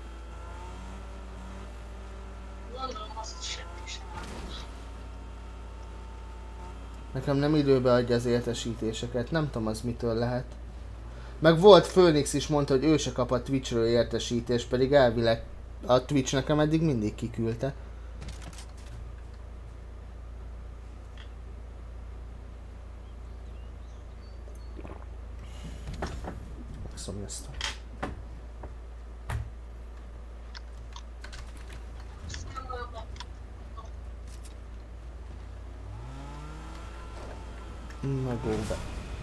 Gondolom azt semmi sem. Nekem nem időbe adja az értesítéseket, nem tudom az mitől lehet. Meg volt Phoenix is mondta, hogy ő se kap a Twitchről értesítést, pedig elvileg a Twitch nekem eddig mindig kiküldte. Megszomj ezt. Na go be.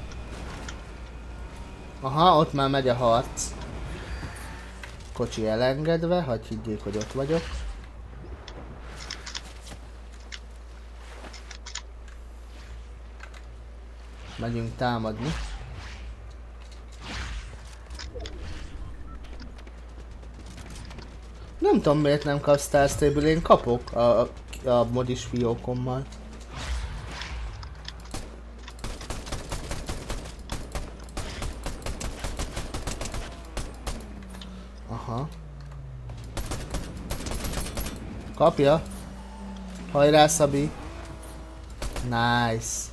Aha, ott már megy a harc. Kocsi elengedve, hadd higgyék, hogy ott vagyok. Megyünk támadni. Nem tudom miért nem kapsz Star Stable, én kapok a modis fiókommal. Aha. Kapja. Hajrá, Szabi. Nice.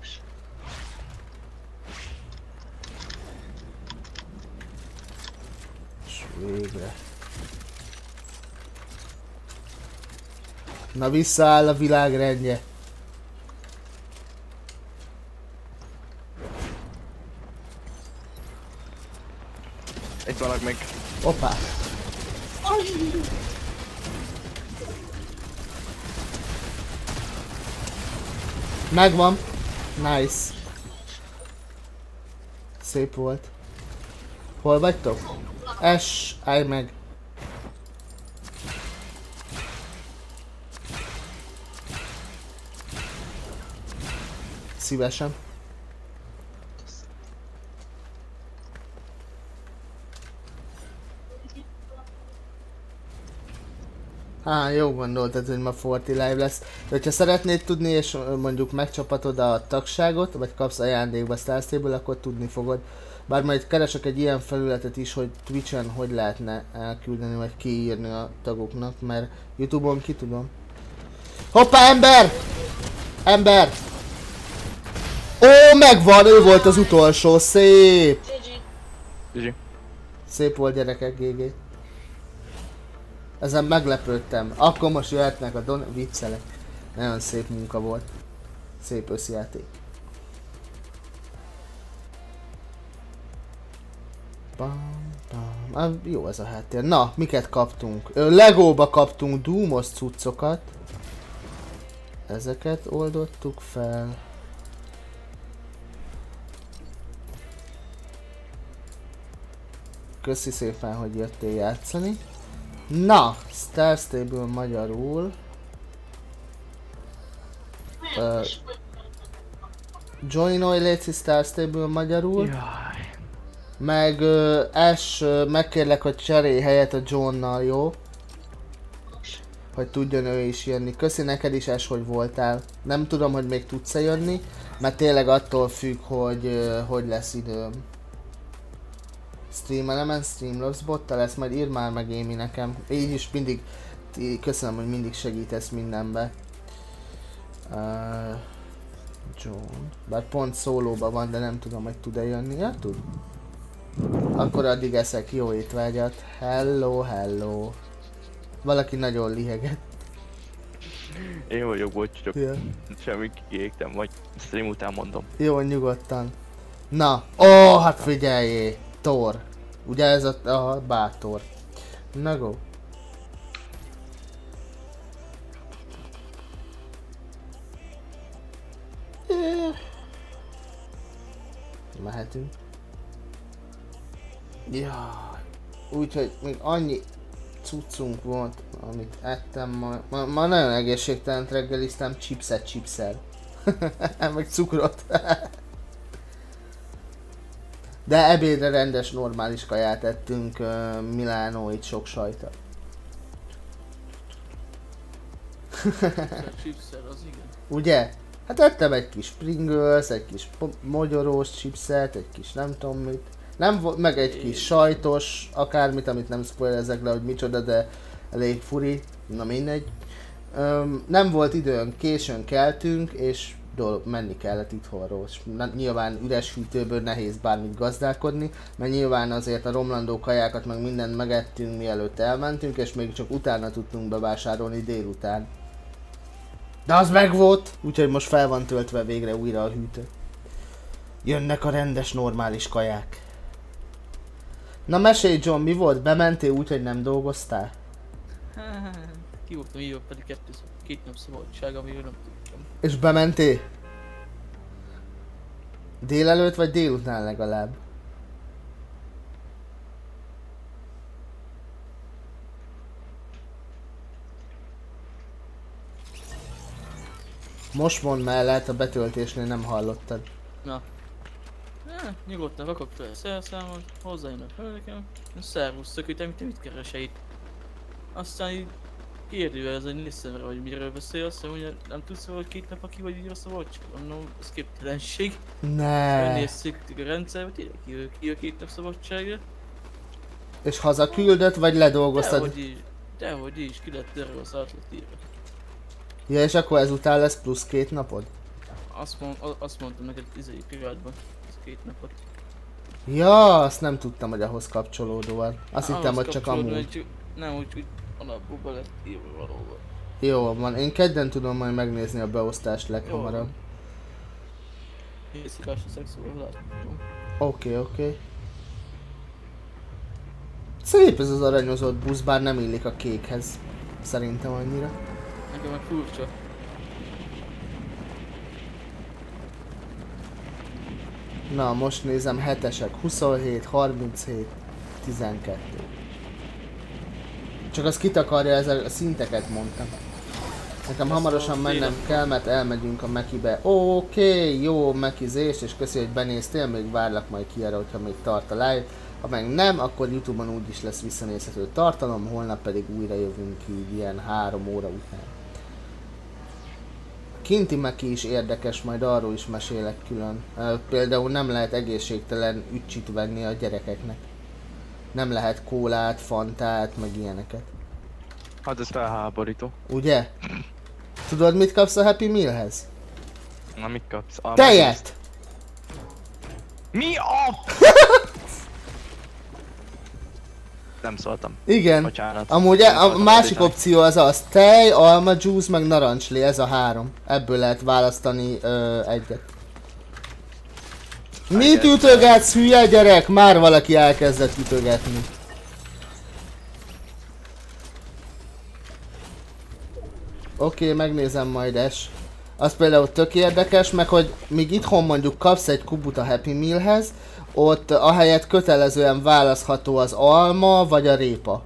És végre. Na visszaáll a világrendje. Itt vannak még. Hoppá. Megvan. Nice. Szép volt. Hol vagytok? Állj meg. Szívesen. Jó gondoltad, hogy ma Forti live lesz. De hogyha szeretnéd tudni, és mondjuk megcsapatod a tagságot, vagy kapsz ajándékba Star Stable, akkor tudni fogod. Bár majd keresek egy ilyen felületet is, hogy Twitch-en hogy lehetne elküldeni, vagy kiírni a tagoknak, mert YouTube-on ki tudom. Hoppá, ember! Ember! Ó, megvan! Ő volt az utolsó! Szép! GG. Szép volt, gyerekek, GG. Ezen meglepődtem. Akkor most jöhetnek a viccelek. Nagyon szép munka volt. Szép összjáték. Jó ez a háttér. Na, miket kaptunk? Legóba kaptunk Doomos cuccokat. Ezeket oldottuk fel. Köszi szépen, hogy jöttél játszani. Na, Star Stable magyarul. Joinolj léci Star Stable magyarul. Jaj. Meg Ash, megkérlek, hogy cserélj helyet a Johnnal, jó? Hogy tudjon ő is jönni. Köszi neked is, Ash, hogy voltál. Nem tudom, hogy még tudsz-e jönni, mert tényleg attól függ, hogy lesz időm. Stream Element, Streamlabs bottal lesz, majd írd már meg Amy nekem. Így is mindig, köszönöm, hogy mindig segítesz mindenbe. John. Bár pont szólóban van, de nem tudom, hogy tud-e jönni. Ja, tud. Akkor addig eszek jó étvágyat. Hello, hello. Valaki nagyon liheget. Én vagyok, bocsok. Yeah. Semmi kiégtem, vagy stream után mondom. Jó, nyugodtan. Na, hát figyeljé. Thor. Ugye ez a bátor. Na go. Mehetünk. Jaj. Úgyhogy még annyi cuccunk volt, amit ettem ma nagyon egészségtelen reggeliztem, chipset. Meg cukrot. De ebédre rendes, normális kaját ettünk, Milánóit sok sajta. Chipszer, az igen. Ugye? Hát ettem egy kis Pringles, egy kis mogyorós chipset, egy kis nem tudom mit. Nem volt meg egy kis sajtos, akármit, amit nem spoilerezek le, hogy micsoda, de elég furi, na mindegy. Nem volt időn, későn keltünk, és menni kellett itthonról. És nyilván üres hűtőből nehéz bármit gazdálkodni, mert nyilván azért a romlandó kajákat meg mindent megettünk, mielőtt elmentünk, és még csak utána tudtunk bevásárolni délután. De az meg volt, úgyhogy most fel van töltve végre újra a hűtő. Jönnek a rendes, normális kaják. Na mesélj John, mi volt? Bementél úgy, hogy nem dolgoztál? Ki voltam írva, pedig 2 nap szabadság, amiről nem tudtam. És bementél? Délelőtt vagy délután legalább? Most mondd már, lehet a betöltésnél nem hallottad. Na. Nyugodtan rakok fel a szerszámot, hozzájön a hölgyem, szervusztok, hogy te mit keresel itt? Aztán így kérdőjelez, hogy nézzem rá, hogy miről beszélsz, hogy nem tudsz róla, hogy 2 nap ki vagy írva szabadság? Mondom, ez képtelenség. Ne. Nézzük a rendszerbe, tényleg ki a 2 nap szabadságra. És hazaküldött, vagy ledolgoztad? Dehogy is, ki lett erről az át lett írva. Ja, és akkor ezután lesz plusz 2 napod? Azt mondtam neked privátban, ez 2 napot. Ja, azt nem tudtam, hogy ahhoz kapcsolódóan. Azt hittem, hogy csak amúgy. Nem, úgy alapból be lett írva valóban. Jó van, én kedden tudom majd megnézni a beosztást leghamarabb. Éjszakás a szexuál, látom. Oké. Szép ez az aranyozott busz, bár nem illik a kékhez. Szerintem annyira. Nekem meg furcsa. Na, most nézem, 7-esek. 27, 37, 12. Csak az kitakarja, ezzel a szinteket mondtam. Nekem hamarosan mennem kell, mert elmegyünk a Mekibe. Oké, jó mekizés, és köszi, hogy benéztél, még várlak majd ki erre, hogyha még tart a live. Ha meg nem, akkor YouTube-on úgyis lesz visszanézhető tartalom, holnap pedig újra jövünk így ilyen 3 óra után. Kinti Meki is érdekes, majd arról is mesélek külön. Például nem lehet egészségtelen ücsit venni a gyerekeknek. Nem lehet kólát, fantát, meg ilyeneket. Hát ez felháborító. Ugye? Tudod, mit kapsz a Happy Mealhez? Na, mit kapsz? Tejet! Mi a... Nem szóltam. Igen. Bocsánat. Amúgy a másik opció az tej, alma juice, meg narancslé, ez a 3. Ebből lehet választani egyet. Mit ütögetsz, hülye gyerek? Már valaki elkezdett ütögetni. Oké, megnézem majd es. Az például tök érdekes, meg hogy míg itthon mondjuk kapsz egy kubut a Happy Mealhez, ott ahelyett kötelezően választható az alma vagy a répa.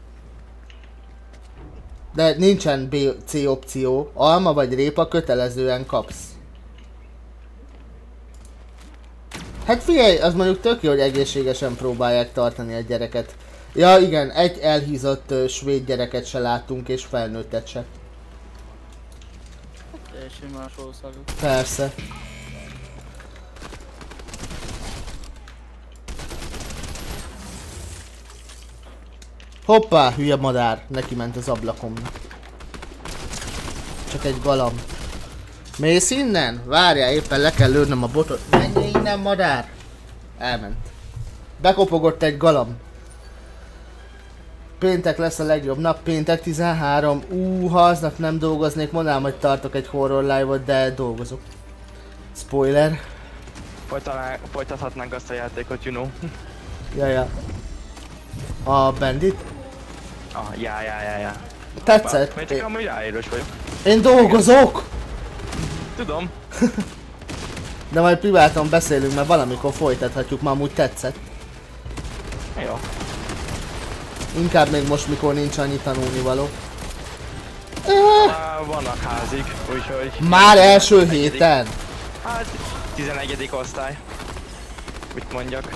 De nincsen B, C opció, alma vagy répa kötelezően kapsz. Hát figyelj, az mondjuk tök jó, hogy egészségesen próbálják tartani a gyereket. Ja igen, egy elhízott svéd gyereket se láttunk, és felnőttet se. Teljesen más országok. Persze. Hoppá, hülye madár, neki ment az ablakomnak. Csak egy galamb. Mész innen? Várjál, éppen le kell lőnöm a botot. Menj innen, madár! Elment. Bekopogott egy galamb. Péntek lesz a legjobb nap, péntek 13. Ha aznap nem dolgoznék, mondanám, hogy tartok egy horror live-ot, de dolgozok. Spoiler. Folytathatnánk azt a játékot, you know. Jaja. A Bandit? Ja. Tetszett? Mert csak amúgy ráérős vagyok. Én dolgozok! Tudom. De majd priváton beszélünk, mert valamikor folytathatjuk, ma amúgy tetszett. Jó. Inkább még most, mikor nincs annyi tanulnivaló. Vannak házig, úgyhogy... Már első héten? Hát, 11. osztály. Mit mondjak?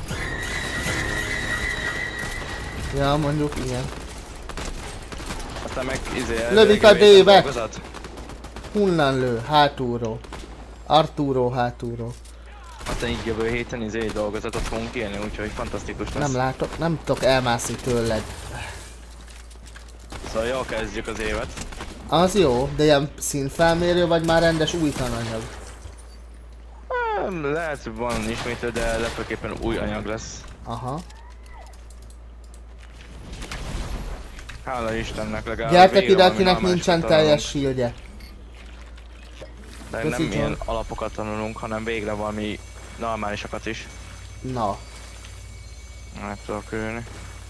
Ja, mondjuk igen. Aztán meg lövik a D-be! Honnan lő? Hátulról. Arturo hátulról. Aztán így jövő héten dolgozatot fogunk írni, úgyhogy fantasztikus lesz. Nem látok, nem tudok elmászni tőled. Szóval jól kezdjük az évet. Az jó, de ilyen színfelmérő vagy már rendes új tananyag? Lehet, hogy van ismétlő, de legfőképpen új anyag lesz. Aha. Hála Istennek legalább. Gyertek ide, akinek nincsen teljes shieldje. De nem ilyen alapokat tanulunk, hanem végre valami normálisakat is. Na. Meg tudok ülni.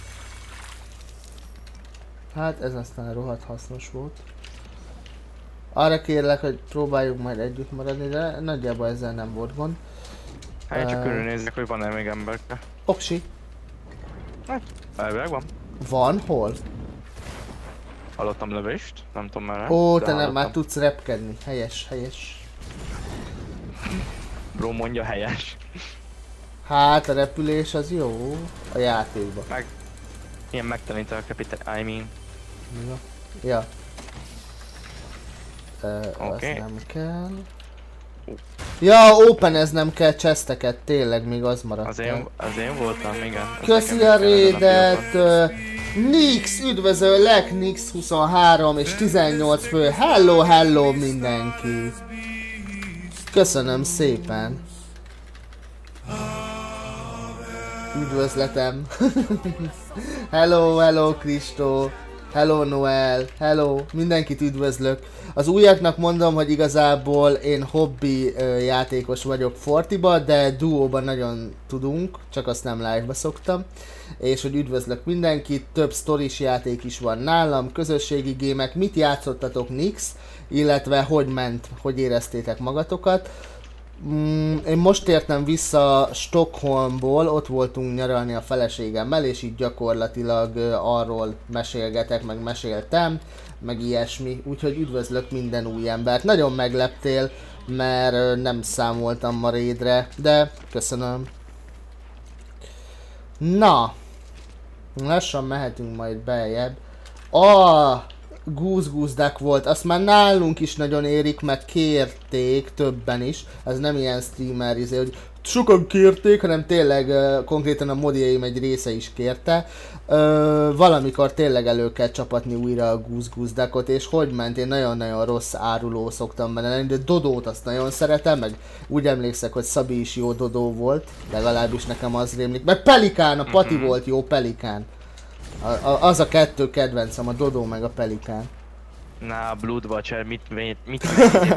Hát ez aztán rohadt hasznos volt. Arra kérlek, hogy próbáljuk majd együtt maradni, de nagyjából ezzel nem volt gond. Hát én csak körülnézzek, hogy van-e még emberke. Oksi. Hát, elvileg van. Van? Hol? Hallottam lövést, nem tudom már. Ó, te nem, már tudsz repkedni. Helyes, helyes. Bro mondja helyes. Hát a repülés az jó a játékban. Ilyen megtanítja a kapitány, I mean. Ja. Oké. Az nem kell. Ja, openeznem kell chesteket, tényleg még az maradt. Az én voltam, igen. Köszi a raidet! Nix, üdvözöllek, Nix 23 és 18 fő. Hello mindenki! Köszönöm szépen! Üdvözletem! Hello Kristó! Hello Noel! Hello! Mindenkit üdvözlök! Az újaknak mondom, hogy igazából én hobbi játékos vagyok Fortiba, de duóban nagyon tudunk, csak azt nem live-ba szoktam. És hogy üdvözlök mindenkit, több sztoris játék is van nálam, közösségi gémek, mit játszottatok Nix, illetve hogy ment, hogy éreztétek magatokat. Én most értem vissza Stockholmból, ott voltunk nyaralni a feleségemmel, és így gyakorlatilag arról mesélgetek, meg meséltem, meg ilyesmi, úgyhogy üdvözlök minden új embert. Nagyon megleptél, mert nem számoltam ma raidre, de köszönöm. Na, lassan mehetünk majd beljebb. Goose Duck volt, azt már nálunk is nagyon érik, meg kérték többen is, ez nem ilyen streamer hogy sokan kérték, hanem tényleg konkrétan a modjaim egy része is kérte. Valamikor tényleg elő kell csapatni újra a Goose Duckot, és hogy ment, én nagyon-nagyon rossz áruló szoktam benne lenni, de Dodót azt nagyon szeretem, meg úgy emlékszek, hogy Szabi is jó Dodó volt, legalábbis nekem az rémlik, meg Pelikán, a Pati volt jó, Pelikán. Az a kettő kedvencem, a Dodó meg a Pelikán. Na, Blood Watcher, mit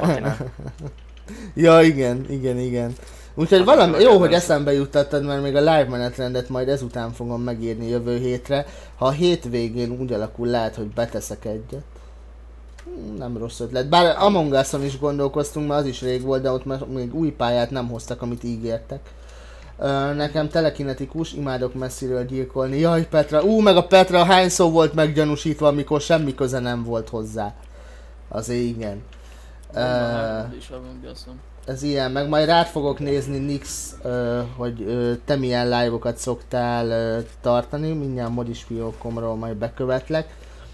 Ja, igen. Úgyhogy valami, jó, hogy eszembe juttattad, mert még a live menetrendet majd ezután fogom megírni jövő hétre. Ha a hétvégén úgy alakul, lehet, hogy beteszek egyet. Nem rossz ötlet. Bár Among Us-on is gondolkoztunk, mert az is rég volt, de ott még új pályát nem hoztak, amit ígértek. Nekem telekinetikus, imádok messziről gyilkolni. Jaj, Petra, meg a Petra hányszor volt meggyanúsítva, amikor semmi köze nem volt hozzá. Azért igen. ez ilyen, meg majd rád fogok nézni Nix, hogy te milyen live-okat szoktál tartani, mindjárt modispiókomról majd bekövetlek.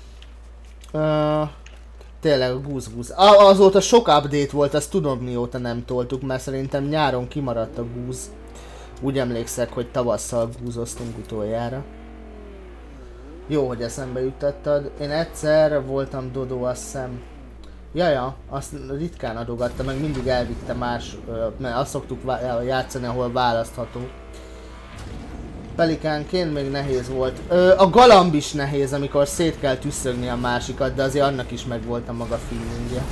Tényleg a gúz. Azóta sok update volt, azt tudom mióta nem toltuk, mert szerintem nyáron kimaradt a gúz. Úgy emlékszek, hogy tavasszal gúzoztunk utoljára. Jó, hogy eszembe jutottad. Én egyszer voltam Dodó, azt hiszem. Jaja, azt ritkán adogatta, meg mindig elvitte más, mert azt szoktuk játszani, ahol választható. Pelikánként még nehéz volt. A galamb is nehéz, amikor szét kell tüsszögni a másikat, de azért annak is megvolt a maga feelingje.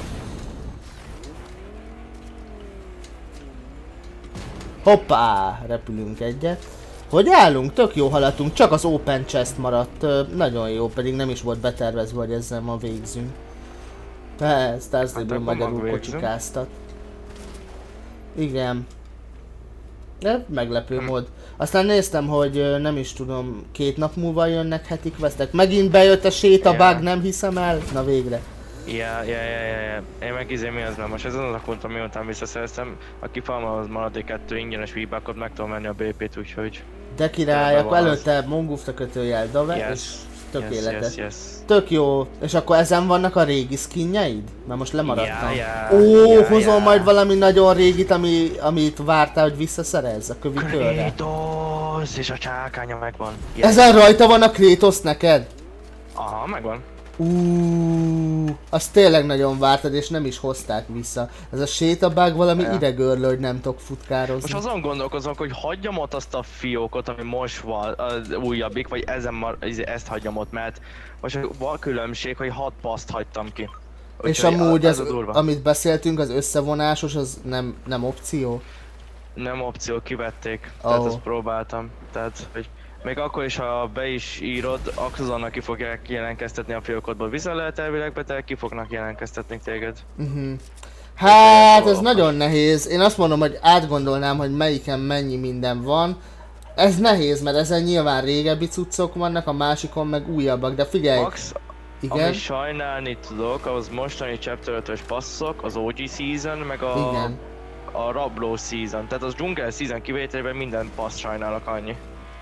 Hoppá! Repülünk egyet. Hogy állunk? Tök jó haladtunk, csak az open chest maradt. Nagyon jó, pedig nem is volt betervezve, hogy ezzel ma végzünk. Starslaből hát magyarul kocsikáztat. Igen. De meglepő mód. Aztán néztem, hogy nem is tudom, 2 nap múlva jönnek heti questek. Megint bejött a sétabug, nem hiszem el. Na végre. Ja. Én meg mi az, mert most ezen az akonton miután visszaszereztem, a kifalmahoz maradék 2 ingyenes feedbackot meg tudom menni a BP-t, úgyhogy... De király, akkor előtte Mongufta kötőjel Dave, yes, és tökéletes. Yes. Tök jó. És akkor ezen vannak a régi skinjeid? Mert most lemaradtam. Hozol majd valami nagyon régit, amit vártál, hogy visszaszerezz a kövikörre? Kratos, és a csákánya megvan. Yes. Ezen rajta van a Kratos neked? Aha, megvan. Azt tényleg nagyon vártad, és nem is hozták vissza. Ez a sétabug valami idegörlő, hogy nem tudok futkározni. Most azon gondolkozok, hogy hagyjam ott azt a fiókot, ami most van, az újabbik, vagy ezt hagyjam ott, mert most van különbség, hogy 6 paszt hagytam ki. És amúgy az, amit beszéltünk, az összevonásos, az nem opció? Nem opció, kivették. Tehát azt próbáltam. Tehát, hogy még akkor is, ha be is írod, azonnal ki fogják jelentkeztetni a fiókodból. Vissza lehet elvileg, de ki fognak jelentkeztetni téged. Hát ez nagyon nehéz. Én azt mondom, hogy átgondolnám, hogy melyiken mennyi minden van. Ez nehéz, mert ezen nyilván régebbi cuccok vannak, a másikon meg újabbak, de figyelj! Max, igen? Ami sajnálni tudok, az mostani Chapter 5-ös passzok, az OG Season, meg a Rabló Season. Tehát az Jungle Season kivételében minden passz sajnálok annyi.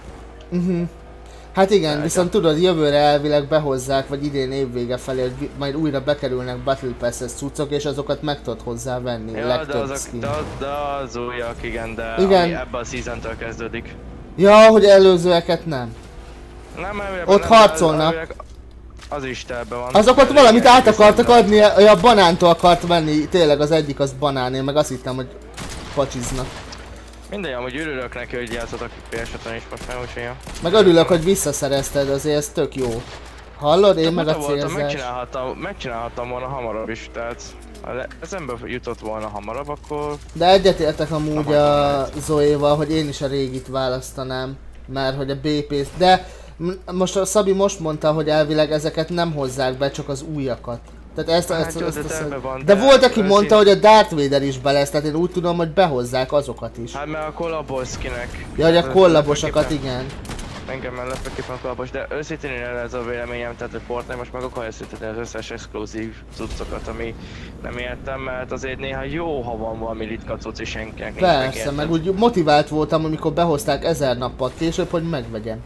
Hát igen, viszont tudod, jövőre elvileg behozzák, vagy idén évvége felé, hogy majd újra bekerülnek Battle Pass-es cuccok, és azokat meg tudod hozzá venni, legtöbb skin. De az újak, igen, ami ebben a season-től kezdődik. Ja, hogy előzőeket nem. Nem, ott nem, harcolnak. Az is telben van. Azok ott valamit át akartak adni, a banántól akart venni, tényleg az egyik az banán, én meg azt hittem, hogy pacsiznak. Mindegy, amúgy örülök neki, hogy játszottak PS5-en is most már, úgyhogy jó. Meg örülök, hogy visszaszerezted, azért ez tök jó. Hallod? Én meg a célzás. Megcsinálhattam volna hamarabb is, tehát eszembe jutott volna hamarabb, akkor... De egyetértek amúgy a Zoéval, hogy én is a régit választanám, mert hogy a BP-t, de most a Szabi most mondta, hogy elvileg ezeket nem hozzák be, csak az újakat. Tehát de volt, aki mondta, hogy a Darth Vader is be lesz, tehát én úgy tudom, hogy behozzák azokat is. Hát mert a kollabos skinek. Ja, hogy a kollabosokat, igen. Engem meglepőképpen a kollabos, de őszintén ez a véleményem, tehát hogy Fortnite most meg akarja szüntetni az összes exkluzív cuccokat, ami nem értem, mert azért néha jó, ha van valami ritka cucc és senkinek nincs. Persze, meg úgy motivált voltam, amikor behozták 1000 nappal később, hogy megvegyem.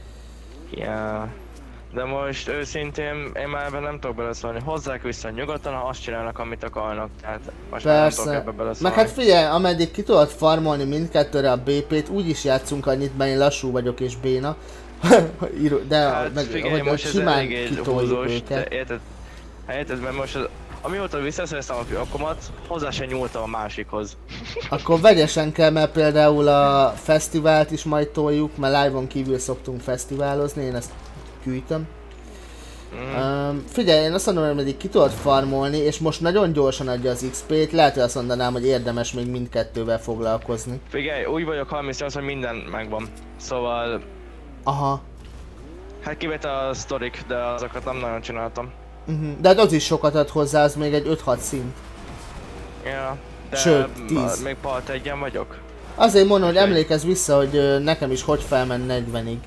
Ja. De most őszintén én már ebben nem tudok beleszólni. Hozzák vissza nyugodtan, ha azt csinálnak, amit akarnak. Tehát most már nem tudok ebbe beleszólni. Meg hát figyelj, ameddig ki tudod farmolni mindkettőre a BP-t, úgyis játszunk annyit, mert én lassú vagyok és béna. De hát meg, figyelj, hogy most simán kitoljuk őket. Érted, mert most amióta visszaszereztem a fiokomat, hozzá sem nyúltam a másikhoz. Akkor vegyesen kell, mert például a fesztivált is majd toljuk, mert live-on kívül szoktunk fesztiválozni, én ezt gyűjtöm. Figyelj, én azt mondom, hogy eddig ki tudod farmolni, és most nagyon gyorsan adja az XP-t, lehet, hogy azt mondanám, hogy érdemes még mindkettővel foglalkozni. Figyelj, úgy vagyok 38, hogy minden megvan. Szóval... Aha. Hát kivétel a sztorik, de azokat nem nagyon csináltam. De hát az is sokat ad hozzá, az még egy 5-6 szint. Ja, de sőt, 10. Még part 1-en vagyok. Azért mondom, hogy emlékezz vissza, hogy nekem is hogy felment 40-ig.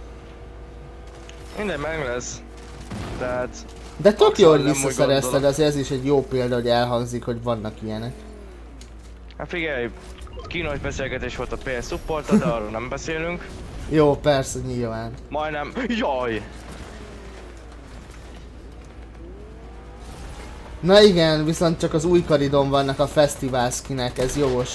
Minden meg lesz. Tehát... De tök jó, hogy visszaszerezted, azért ez is egy jó példa, hogy elhangzik, hogy vannak ilyenek. Hát figyelj, kínos beszélgetés volt a PS support, de arról nem beszélünk. Jó, persze, nyilván. Majdnem... Jaj! Na igen, viszont csak az új karidon vannak a fesztivál skinek, ez jogos.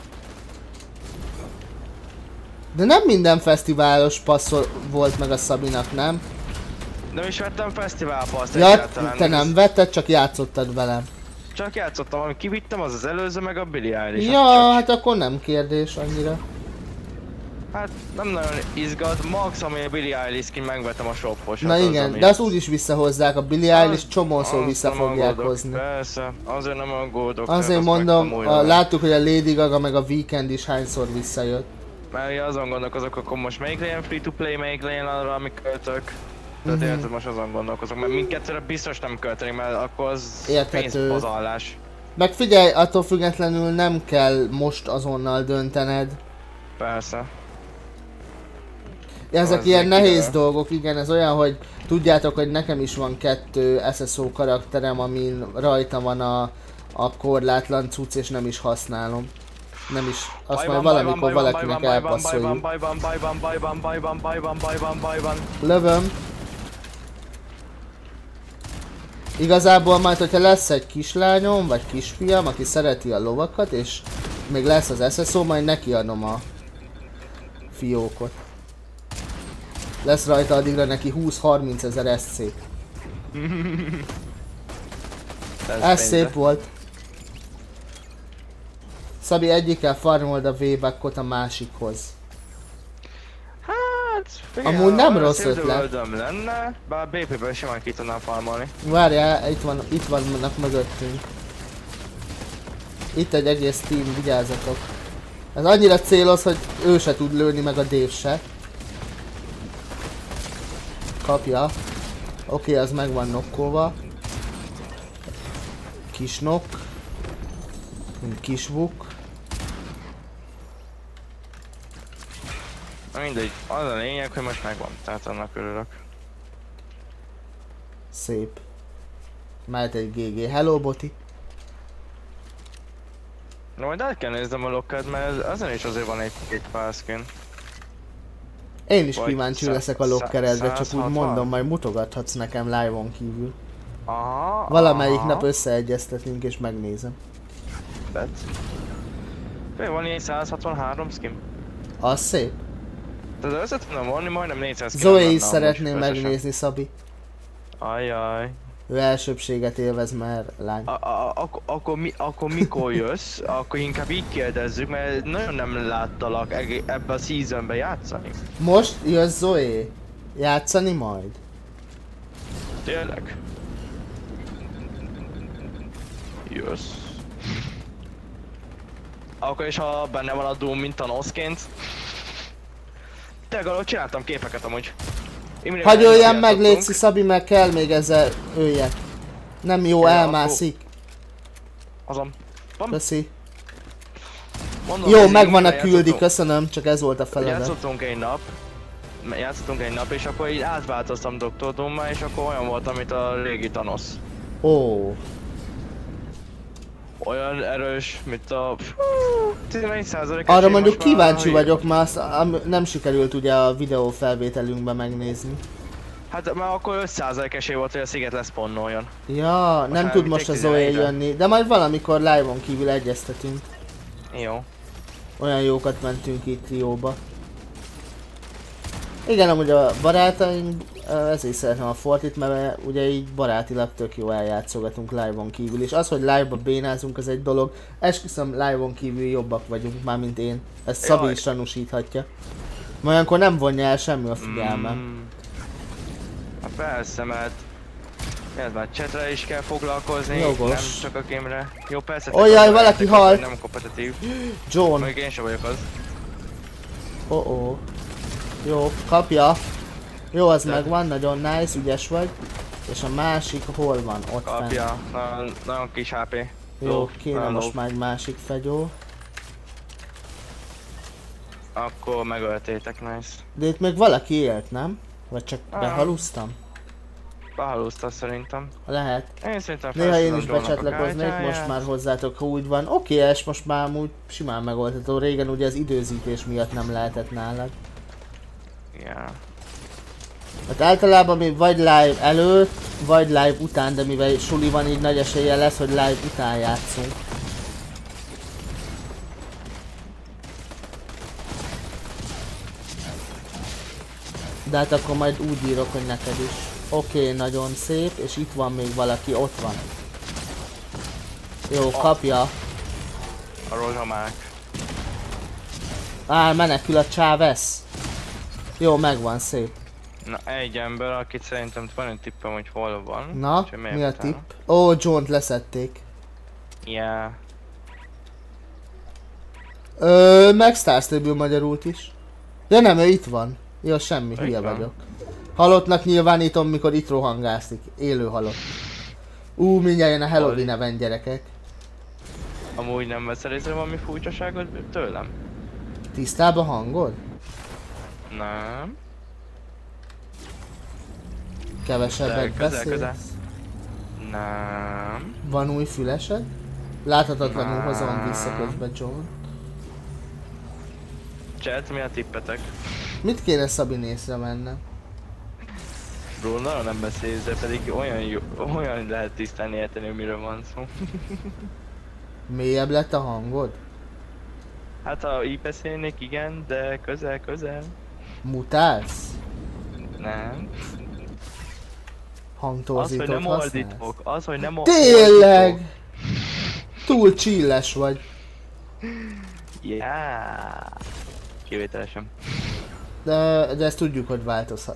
De nem minden fesztiválos passzol volt meg a Szabinak, nem? Nem is vettem fesztivál paszt Ja, egyáltalán. te nem vetted, csak játszottad velem. Csak játszottam, amit kivittem, az az előző, meg a Billie Eilish. Ja, hát akkor nem kérdés annyira. Hát nem nagyon izgat, max ami a Billie Eilish skin megvettem a shopos. Na igen, de azt úgyis visszahozzák, a Billie Eilish csomószor vissza nem fogják aggódok, hozni. Persze, azért nem aggódok. Azért mondom, láttuk, hogy a Lady Gaga meg a Weekend is hányszor visszajött. Mert azon gondolkozok, akkor most melyik legyen free-to-play, melyik legyen arra, ami költök. Tehát érted, most azon gondolkozok, mert mindkettőre biztos nem költenék, mert akkor az pénzpazarlás. Meg figyelj, attól függetlenül nem kell most azonnal döntened. Persze. Ezek Az ilyen neki nehéz de. dolgok, igen, ez olyan, hogy tudjátok, hogy nekem is van 2 SSO karakterem, amin rajta van a korlátlan cucc, és nem is használom. Nem is, azt majd valamikor valakinek elpasszoljuk. Lövöm. Igazából majd, hogyha lesz egy kislányom, vagy kisfiam, aki szereti a lovakat, és még lesz az SSO, majd nekiadom a fiókot. Lesz rajta addigra neki 20-30 ezer SC. Ez szép volt. Szabi, egyikkel farmold a V-backot a másikhoz. Hát, figyelj, amúgy nem olyan rossz szép ötlet. zöldöm lenne, bár BP-ben simán ki tudnám farmolni. Várjál, itt vannak mögöttünk. Itt egy egész team, vigyázzatok. Ez annyira célos, hogy ő se tud lőni, meg a Dave se. Kapja. Oké, az meg van nokkolva. Kis nok. Kis vuk. Na mindegy, az a lényeg, hogy most megvan, tehát annak örülök. Szép. Mehet egy GG. Hello, Boti. Na majd át kell néznem a lokkát, mert ezen is azért van egy pár skin. Én is Vagy kíváncsi leszek a lokkeredre, csak úgy 160? mondom, majd mutogathatsz nekem live-on kívül. Aha. Valamelyik nap összeegyeztetünk és megnézem. Bet. Van ilyen 163 skin. Az szép. Tehát össze tudnom vonni, majdnem 400 skin. Zoe is szeretném megnézni, Szabi. Ajjaj. Ő elsőbséget élvez, mert lány. Akkor mikor jössz? Akkor inkább így kérdezzük, mert nagyon nem láttalak ebbe a seasonbe játszani. Most jössz Zoe? Játszani majd? Tényleg? Jössz. Akkor is ha benne van a Doom, mint Thanosként. Tényleg, csináltam képeket amúgy. Hagyj öljen meg, létszi Szabi, mert kell még ezzel öljek. Nem jó, Ja, elmászik. Azon. Van? Köszi. Mondom, Jó, hogy megvan a játszottunk- küldi, köszönöm, csak ez volt a feladat. Játszottunk egy nap, és akkor így átváltoztam Dr. Doom-mal, és akkor olyan volt, mint a régi Thanos. Ó. Olyan erős, mint a... 11%-es. Arra mondjuk kíváncsi vagyok, mert azt nem sikerült ugye a videó felvételünkben megnézni. Hát mert akkor 5% esély volt, hogy a sziget leszponnoljon. Ja, nem már tud mit most a egy Zoe 11-re. jönni, de majd valamikor live-on kívül egyeztetünk. Jó. Olyan jókat mentünk itt trióba. Igen, amúgy a barátaim, ezért szeretem a Fortit, mert ugye így barátilag tök jó eljátszogatunk live-on kívül. És az, hogy live-ba bénázunk, az egy dolog. Esküszöm, live-on kívül jobbak vagyunk, mármint én. Ezt Szabi Jaj. is tanúsíthatja. Mert olyankor nem vonja el semmi a figyelmem. Hát persze, mert... Ez már chatre is kell foglalkozni, Jogos. nem csak a gémre. Jó, persze... Ó, jaj, valaki halt. Nem kompetitív. John. Még én sem vagyok az. Oh. Jó, kapja. Jó, az De- megvan, nagyon nice, ügyes vagy. És a másik hol van? Ott fent. Kapja, nagyon kis HP. Jó, kéne nagyon most low. már egy másik fegyó. Akkor megöltétek, nice. De itt még valaki élt, nem? Vagy csak Ah. behalusztam? behalózta szerintem. Lehet. Én szerintem Néha én is felszólom Johnnak a becsatlakoznék, most kártyáját. már hozzátok, ha úgy van. Oké, és most már amúgy simán megoldható. Régen ugye az időzítés miatt nem lehetett nálad. Ja. Hát általában mi vagy live előtt, vagy live után, de mivel suli van, így nagy eséllyel lesz, hogy live után játszunk. De hát akkor majd úgy írok, hogy neked is. Oké, nagyon szép, és itt van még valaki, ott van. Jó, kapja. A rozsamák. Menekül a Chávez. Jó, megvan, szép. Na, egy ember, akit szerintem van egy tippem, hogy hol van. Na, Úgyhogy megyek mi a utána. tipp? Ó, John-t leszették. Ja. Meg Star Stable magyarult is. Ja nem, ő itt van. Jó, semmi, Itt hülye van. vagyok. Halottnak nyilvánítom, mikor itt rohangászik. Élő halott. Mindjárt jön a Halloween event, gyerekek. Amúgy nem veszel észre valami furcsaságot tőlem? Tisztába hangod? Nem. Kevesebbet Közel, beszélsz? közel. Nem. Van új fülesed? Láthatatlanul Nem. hozom vissza közben, John. Chat, mi a tippetek? Mit kéne Szabin észrevennem? Bro, nagyon nem beszélsz, de pedig olyan jó, olyan lehet tisztán érteni, hogy miről van szó. Mélyebb lett a hangod? Hát ha így beszélnék, igen, de közel. Mutálsz? Nem. Az, Hangtorzítót hogy nem használsz? ordítok. Az, hogy nem Tényleg! Túl chilles vagy. Yeah. Kivételesen. De ezt tudjuk, hogy változhat.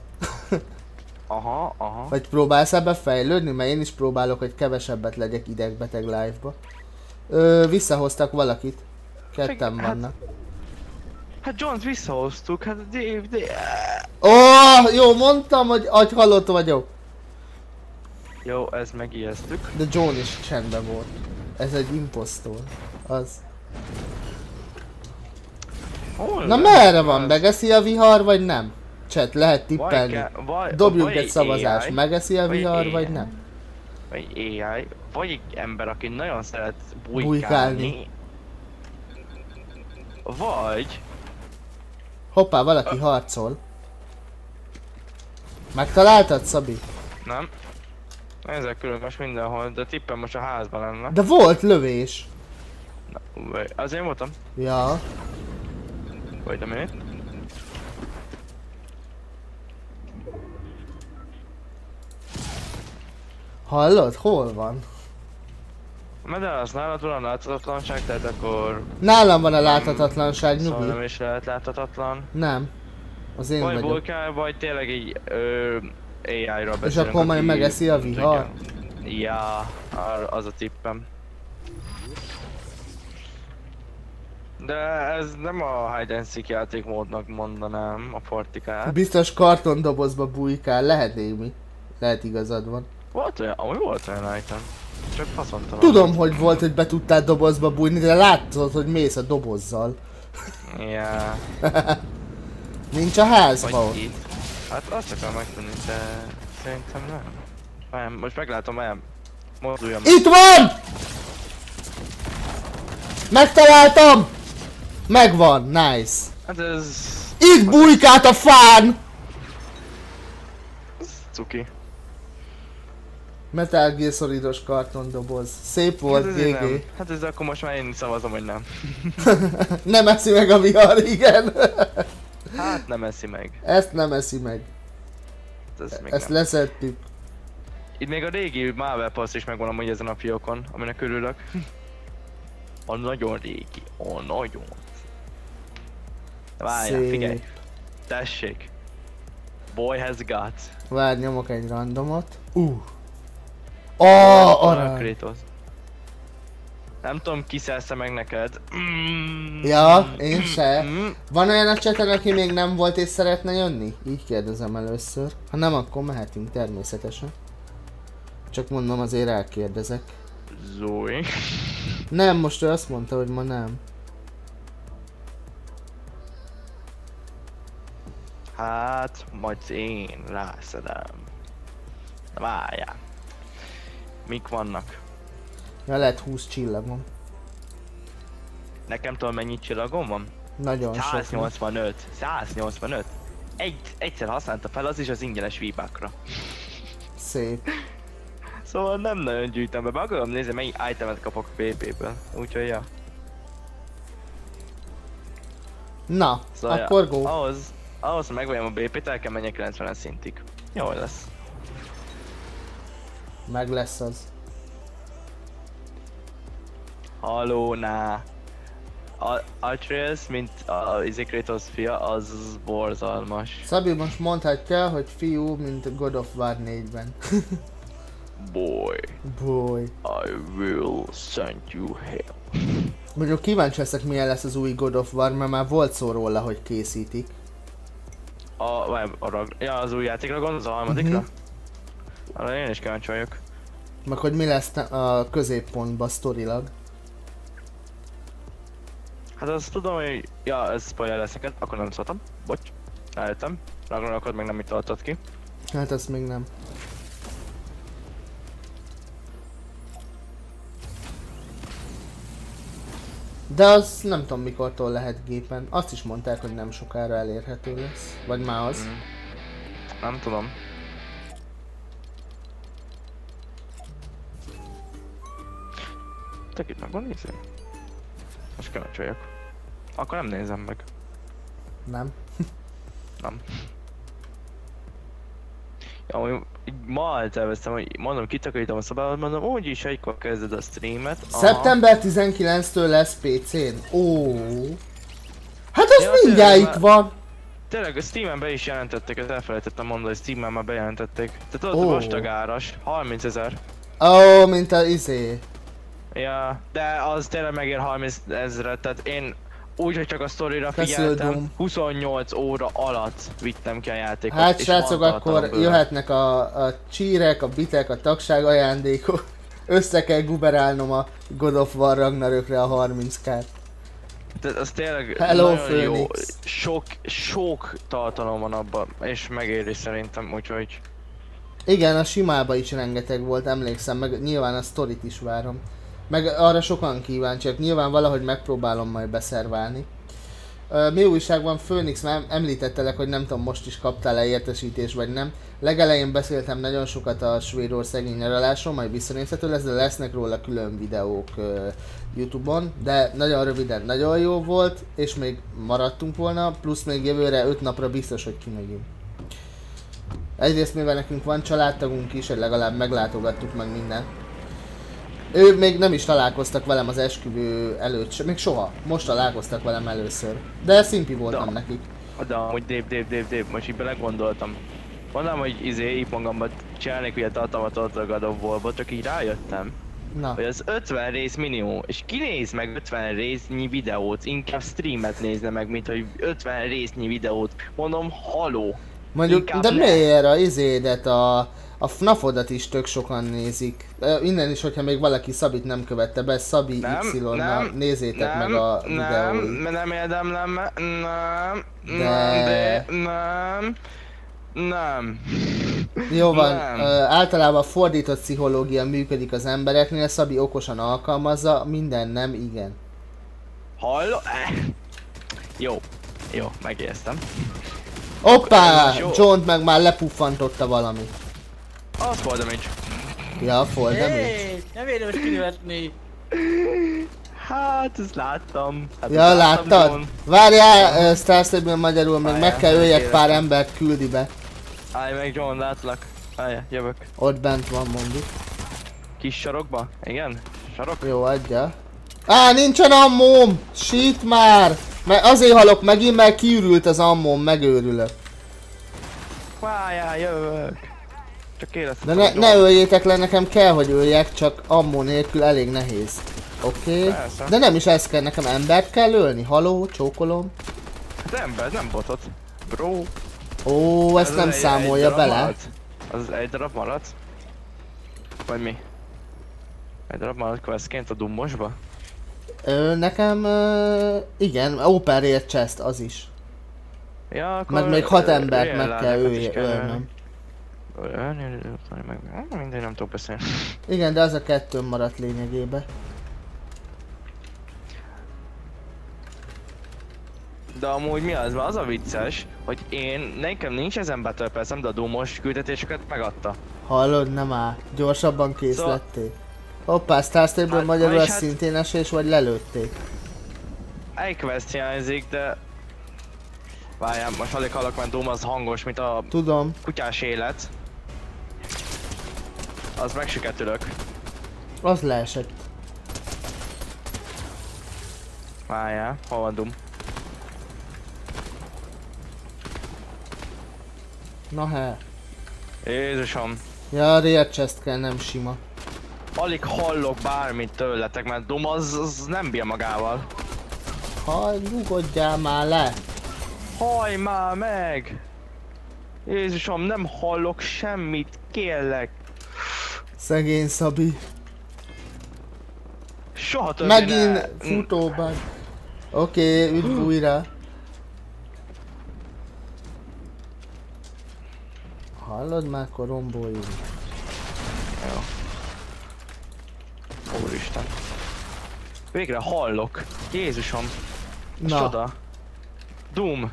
Aha. Vagy próbálsz ebbe fejlődni? Mert én is próbálok, hogy kevesebbet legyek idegbeteg live-ba. Visszahoztak valakit. Ketten Hát- vannak. Hát Jones visszahoztuk, hát Jó, mondtam, hogy halott vagyok. Jó, ezt megijesztük. De John is csendben volt. Ez egy imposztor. Az. Hol Na lesz? merre van? Megeszi a vihar, vagy nem? Chat, lehet tippelni. Dobjunk vagy egy szavazást. AI, Megeszi a vagy vihar, AI. vagy nem? Vagy AI, vagy egy ember, aki nagyon szeret Bujkálni. bujkálni. Vagy... Hoppá, valaki harcol. Megtaláltad, Szabi? Nem. Ezek különböző mindenhol, de tippem most a házban lenne. De volt lövés. Az én voltam. Ja. Vagy a minute. Hallod? Hol van? De az nálad van a láthatatlanság, tehát akkor... Nálam van a láthatatlanság, Szóval nyugi. nem is lehet láthatatlan. Nem. Az én Vagy vagyok. bujkál, vagy tényleg így AI-ról beszélünk. És akkor majd aki megeszi a vihar? tudja. Ja, az a tippem. De ez nem a hide and seek játékmódnak mondanám, a Fortikát. Biztos kartondobozba bujkál, lehet némi. Lehet igazad van. Volt olyan item. Csak faszontalan. Tudom, hogy volt, hogy be tudtál dobozba bújni, de látod, hogy mész a dobozzal. Ja. Nincs a házba ott. Vagy itt. Hát azt akarom megtudni, de szerintem nem. Nem, most meglátom, mozduljam. Itt van! Megtaláltam! Megvan, nice. Hát ez... Itt bujkált a fán! Cuki. Metal Gear Solid-os kartondoboz. Szép volt, Hát ez nem. GG. Hát ez akkor most már én szavazom, hogy nem. Nem eszi meg a vihar, igen. Hát nem eszi meg. Ezt nem eszi meg. Ez még Ezt nem. leszettük. Itt még a régi Marvel Pass is megvan amúgy ezen a fiókon, aminek örülök. A nagyon régi. A nagyon. Várjál, Szép. figyelj. Tessék. Boy has got. Várj, nyomok egy randomot. Arany. Kratos. Nem tudom, ki szerezte meg neked. Ja, én se. Van olyan a chaten, aki még nem volt és szeretne jönni? Így kérdezem először. Ha nem, akkor mehetünk természetesen. Csak mondom, azért elkérdezek. Zoe. Nem, most ő azt mondta, hogy ma nem. Hát, majd én rászedem. Várjál. Mik vannak? Ja, lehet 20 csillagom. Nekem tudom mennyit csillagom van? Nagyon sok. 185. 185. Egyszer használta fel, az is az ingyenes V-Buckra. Szép. Szóval nem nagyon gyűjtem be, be akarom nézni, mennyi itemet kapok a BP-ből. Úgyhogy ja. Na, Szóval akkor ja, go. ahhoz, hogy megvegyem a BP-t, el kell menjek 90 szintig. Jól lesz. Meg lesz az. Halló, ná. Atreus, mint a Kratos fia, az borzalmas. Szabi most mondhatja, hogy fiú, mint God of War 4-ben. Boy, Boy. I will send you hell. Mondjuk kíváncsi leszek, milyen lesz az új God of War, mert már volt szó róla, hogy készítik. Ja, az új játékra gondolsz, a harmadikra? Arra én is kíváncsi vagyok. Meg hogy mi lesz a középpontban sztorilag. Hát azt tudom, hogy... Ja, ez spoiler lesz neked, akkor nem szóltam. Bocs. Rájöttem. Ragnarokot meg nem itt tartott ki. Hát ezt még nem. De az nem tudom mikortól lehet gépen. Azt is mondták, hogy nem sokára elérhető lesz. Vagy már az. Nem tudom. Te itt megvan nézni? Most kíváncsi vagyok. Akkor nem nézem meg. Nem. Nem. Ja, hogy ma elterveztem, hogy mondom, kitakarítom a szobámat, mondom, úgyis egykor kezded a streamet. Szeptember 19-től lesz PC-n. Ó. Hát az Ja, mindjárt tényleg, itt van. Tényleg, a Steam-en be is jelentették, ezt elfelejtettem mondani, hogy Steam-en már bejelentették. Tehát ott vastagáras, 30 000. Ó, mint a izé. Ja, de az tényleg megér 30 000-et, tehát én úgy, hogy csak a sztorira Castle figyeltem, Doom. 28 óra alatt vittem ki a játékot. Hát és srácok, van akkor tartalom bőven. jöhetnek a csírek, a bitek, a tagság ajándékok. Össze kell guberálnom a God of War Ragnarökre a 30k-t. Tehát az tényleg Hello, nagyon jó, Phoenix. sok tartalom van abban, és megéri szerintem, úgyhogy... Igen, a simába is rengeteg volt, emlékszem, meg nyilván a sztorit is várom. Meg arra sokan kíváncsiak, nyilván valahogy megpróbálom majd beszerválni. Mi újság van, Phoenix, már említettelek, hogy nem tudom, most is kaptál-e értesítést vagy nem. Legelején beszéltem nagyon sokat a svédországi nyaralásról, majd visszanézhető lesz, de lesznek róla külön videók YouTube-on. De nagyon röviden, nagyon jó volt, és még maradtunk volna, plusz még jövőre 5 napra biztos, hogy kimegyünk. Egyrészt mivel nekünk van családtagunk is, hogy legalább meglátogattuk meg mindent. Ő még nem is találkoztak velem az esküvő előtt, még soha. Most találkoztak velem először. De szimpi voltam nekik. De amúgy Dave, most így belegondoltam. Mondanám, hogy iPhone-gamban csinálnék ugye tartalmat ott a God of War-ból, csak így rájöttem. Na. Hogy az 50 rész minimum, és ki néz meg 50 résznyi videót, inkább streamet nézne meg, mint hogy 50 résznyi videót. Mondom, haló. Mondjuk, Inkább de ne. miért a izédet, a FNAF-odat is tök sokan nézik. Innen is, hogyha még valaki Szabit nem követte be, Szabi Y-nal nézzétek meg a videóit. Nem érdemlem, nem. Jó van, Nem. általában a fordított pszichológia működik az embereknél, Szabi okosan alkalmazza, minden nem igen. Halló? Jó, megéreztem. Hoppá! Ez jó. John meg már lepuffantotta valami. Az fall damage. Ja, fall damage. Hey, nem érdemes kinevetni. Hát, ezt láttam. Hát, Ja, ezt láttad? John. Várjál, Star Stable magyarul, még meg Várjál, kell öljek kérek. pár embert, küldi be. Állj meg John, látlak. Állj, jövök. Ott bent van mondjuk. Kis sarokba? Igen? Sarok? Jó, adja. Nincsen ammóm! Shit már! Mert azért halok megint, mert kiürült az ammóm, megőrülök. Várjál, jövök. Csak éreztem. De ne öljétek le, nekem kell, hogy öljek, csak ammó nélkül elég nehéz. Oké? Persze. De nem is ez kell, nekem embert kell ölni. Haló, csókolom. Hát ember, nem botot. Bro. Ó, ezt Ez nem egy számolja darab bele. maradt? Az egy darab maradt? Vagy mi? Egy darab maradt questként a dumbosba? Nekem, igen, Open Rare Chest, az is. Ja, akkor... Meg még 6 embert jöjjön meg rá, kell neked is ölnöm. Mindegy, nem tudok beszélni. Igen, de az a kettő maradt lényegében. De amúgy mi az? Mert az a vicces, hogy nekem nincs ezen Battle Pass-em, de a Doom-os küldetéseket megadta. Hallod, nem áll. Gyorsabban kész Szóval- lettél. Hoppá, Star Stable Hát, magyarul vagyis az hát- szintén esés, vagy lelőtték? Egy quest hiányzik, de... Várjál, most alig hallok, mert Doom az hangos, mint a Tudom. kutyás élet. Az megsüketülök. Az leesett. Várjál, hol van Doom? Na he. Jézusom. Ja, a Rear Chest kell, nem sima. Alig hallok bármit tőletek, mert Doom az nem bír magával. Ha, nyugodjál már le. Hajj már meg! Jézusom, nem hallok semmit, kérlek. Szegény Szabi. Soha többé Megint futóban. Oké, üdv újra. Hallod már, akkor romboljunk. Jó. Úristen. Végre hallok. Jézusom. Ez Na, csoda. Doom.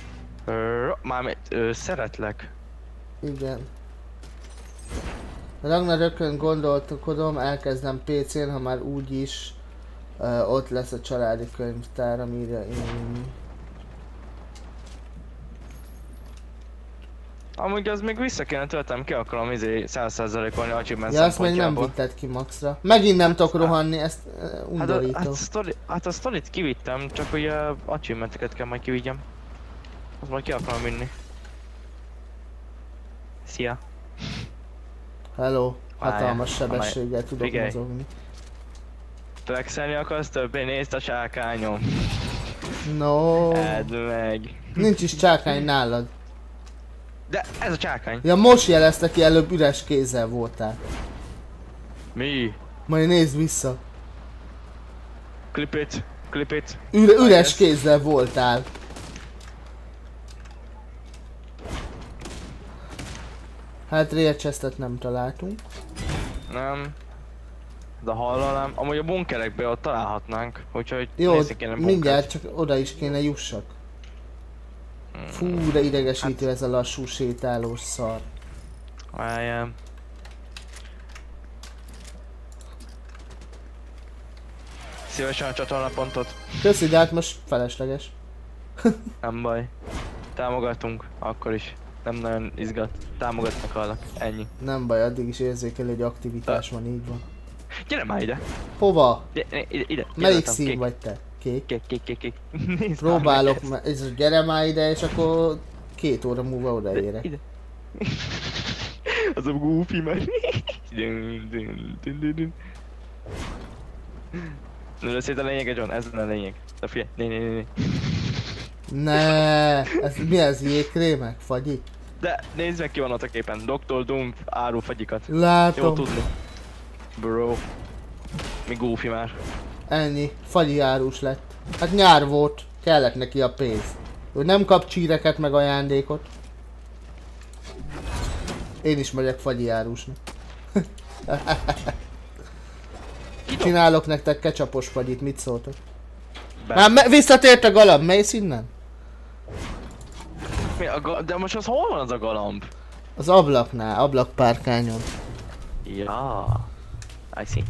Szeretlek. igen. Ragnarökön gondolkodom, elkezdem PC-n, ha már úgyis ott lesz a családi könyvtár, amire én... Amúgy az még vissza kéne töltem, ki akarom 100%-olni achievement Ja, azt még nem szempontjából. vitted ki maxra. Megint nem tudok rohanni, ezt undorító. Hát a sztorit kivittem, csak ugye achievementeket kell majd kivigyem. Azt majd ki akarom vinni. Szia. Hello, hatalmas Várjál, sebességgel tudok figyelj. mozogni. Flexelni akarsz többé, nézd a csákányom. No, Edd meg. nincs is csákány nálad. De ez a csákány. Ja, most jelezte ki, előbb üres kézzel voltál. Mi? Majd nézd vissza. Clip it. Clip it. Üres Yes. kézzel voltál. Hát Rear Chestet nem találtunk. Nem. De hallanám. Amúgy a bunkerekbe ott találhatnánk. Úgyhogy Jó, nézni kéne bunkert. mindjárt csak oda is kéne jussak. Fú, de idegesítő ez a lassú sétálós szar. Várjál. Szívesen a csatornapontot. Köszi, de hát most felesleges. Nem baj. Támogatunk, akkor is. Nem nagyon izgat. Támogatni akarlak. Ennyi. Nem baj, addig is érzékel, hogy aktivitás van, így van. Gyere már ide. Hova? Ide. Melyik Jelöltem, szín kék. vagy te? Kék? Kék. Nézd már Próbálok, meg mert ez gyere már ide, és akkor 2 óra múlva odaérek. Ide. Az a goofy már. Nőle szét a lényeg, John, ez a lényeg. De figyelj, né. Ne, ez mi ez, jégkrémek? Fagyi? De nézd meg, ki van ott a képen. Dr. Doom árul fagyikat. Jó Látom. tudni. Bro. Mi goofy már. Ennyi, fagyi árus lett. Hát nyár volt, kellett neki a pénz. Ő nem kap csíreket meg ajándékot. Én is megyek fagyi árusnak. Csinálok nektek ketchupos fagyit, mit szóltok? Már visszatért a galamb, mész innen? De most az hol van az a galamb? Az ablaknál, ablakpárkányon. Ja. I see.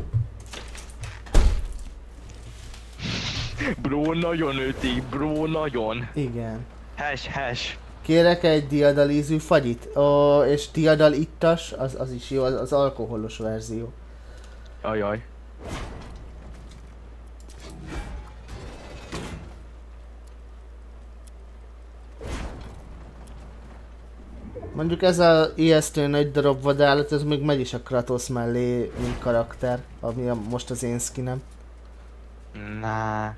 Bro, nagyon ötik, bro, nagyon. Igen. Hash. Kérek egy diadalízű fagyit? Ó, és diadal ittas, az is jó, az alkoholos verzió. Ajaj. Mondjuk ez a ijesztő nagy darab vadállat, ez még megy is a Kratos mellé, mint karakter, ami most az én skinem. Na.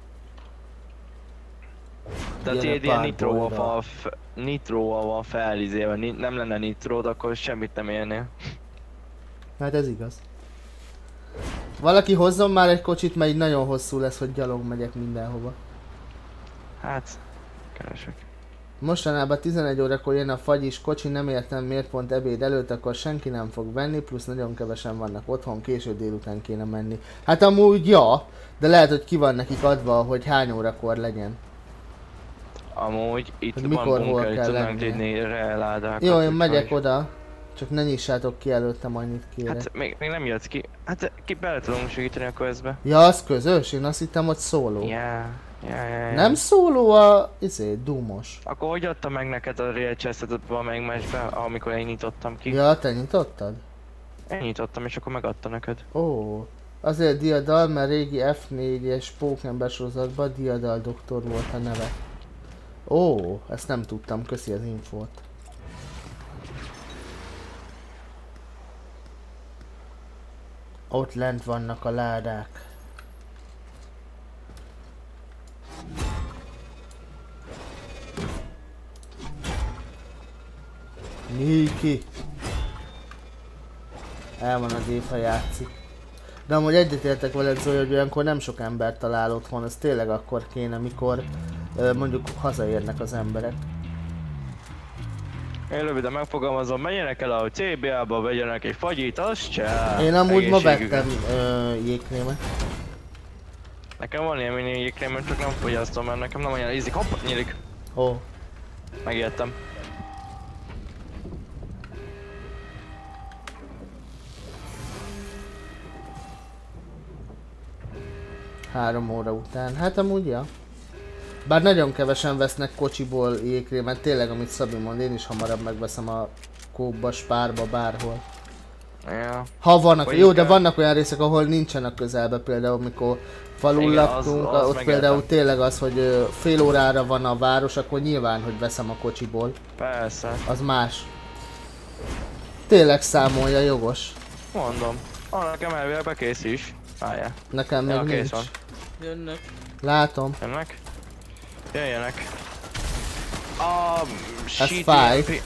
De Gyere, tiéd ilyen párbolygó. nitróval van felizélve, nem lenne nitród, akkor semmit nem érnél. Hát ez igaz. Valaki hozzon már egy kocsit, mert így nagyon hosszú lesz, hogy gyalog megyek mindenhova. Hát, keresek. Mostanában 11 órakor jön a fagyis kocsi, nem értem miért pont ebéd előtt, akkor senki nem fog venni, plusz nagyon kevesen vannak otthon, késő délután kéne menni. Hát amúgy ja, de lehet, hogy ki van nekik adva, hogy hány órakor legyen. Amúgy itt Hogy van mikor, hol bunker, itt kell tudnánk lennie. vinni reládákat. Jó, én úgyhogy- megyek oda. Csak ne nyissátok ki előttem, annyit kérek. Hát még nem jössz ki. Hát ki bele tudunk segíteni a questbe. Ja, az közös? Én azt hittem, hogy szóló. Ja. Nem szóló a... Doomos. Akkor hogy adta meg neked a real chestet valamelyik meccsbe, amikor én nyitottam ki? Ja, te nyitottad? Én nyitottam és akkor megadta neked. Ó. Azért Diadal, mert régi F4-es Pókember sorozatban Diadal doktor volt a neve. Ó, ezt nem tudtam, köszi az infót. Ott lent vannak a ládák. Niki! El van az év, ha játszik. De amúgy egyetértek veled, Zoe, hogy olyankor nem sok embert talál otthon, ez tényleg akkor kéne, mikor mondjuk hazaérnek az emberek. Én röviden megfogalmazom, menjenek el a CBA-ba, vegyenek egy fagyit, az csá. Én amúgy ma Egészségüket. vettem jégkrémet. Nekem van ilyen mini jégkrémem, csak nem fogyasztom, mert nekem nem olyan ízik. Hopp, nyílik. Ó, Megijedtem. három óra után. Hát amúgy ja. Bár nagyon kevesen vesznek kocsiból jégkrémet, tényleg amit Szabi mond, én is hamarabb megveszem a Coke-ba, Spárba, bárhol. Ja. Ha vannak, Vagy jó, de inkább- vannak olyan részek, ahol nincsenek közelbe, például mikor falul Igen, laktunk, az ott megértem. például tényleg az, hogy fél órára van a város, akkor nyilván, hogy veszem a kocsiból. Persze. Az más. Tényleg számolja, jogos. Mondom. Nekem elvileg bekész is. Várjál. Nekem még Ja, kész nincs. van. Jönnek. Látom. Jönnek? Jöjjenek. A Ez Sheet fáj. EMP.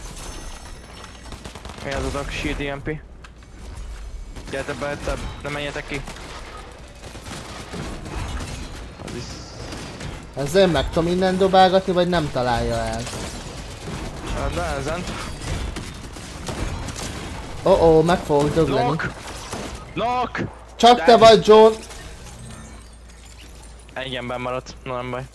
Mi az azok? Sheet EMP? Gyertek be, nem menjetek ki. Az is... Ezzel meg tudom innen dobálgatni, vagy nem találja el? De ezen. Ó, meg fogok dögleni. Lock! Lock! Csak te vagy, John! Egy ember maradt, nem baj.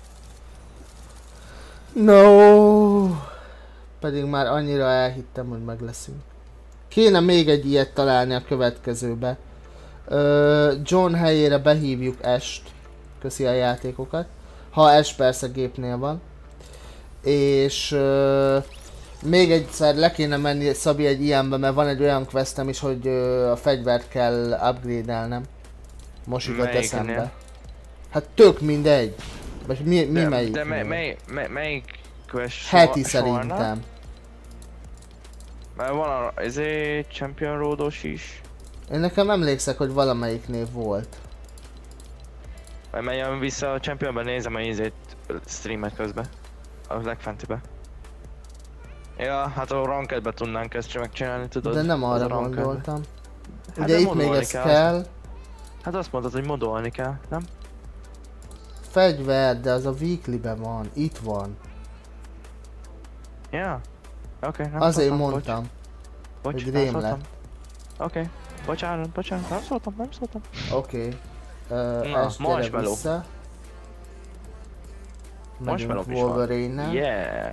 No. Pedig már annyira elhittem, hogy meg leszünk. Kéne még egy ilyet találni a következőbe. John helyére behívjuk Ash-t. Köszi a játékokat. Ha Ash persze gépnél van. És még egyszer le kéne menni, Szabi, egy ilyenbe, mert van egy olyan questem is, hogy a fegyvert kell upgrade-elnem. Most jutott Melyiknél? eszembe. Hát tök mindegy. Vagy mi melyik? De melyik quest Heti sorna? szerintem. Mert van a Champion Roados is. Én nekem emlékszek, hogy valamelyik név volt. Majd menjem vissza a Championben, nézem a streamet közben. A legfentibe. Ja, hát a rankedbe tudnánk ezt megcsinálni, tudod? De nem Az arra a ranked. gondoltam. Hát Ugye de itt még modolni ez kell. kell. Hát azt mondtad, hogy modolni kell, nem? Fegyver, de az a weekly-ben van. Itt van. Ja. Oké, nem Azért szóltam, mondtam. Bocs, hogy nem rém szóltam. lett. Oké. Bocsánat, nem szóltam. Oké. Na, Ash, gyere marshmallow. vissza. Marshmallow Megyünk is van. Wolverine-nel. Yeah.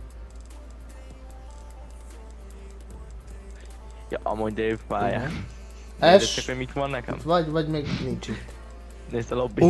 Ja, amúgy Dave, várjál. Igen. Nézd Ash, csak, hogy mik van nekem. vagy még nincs itt. Nézd a lobby.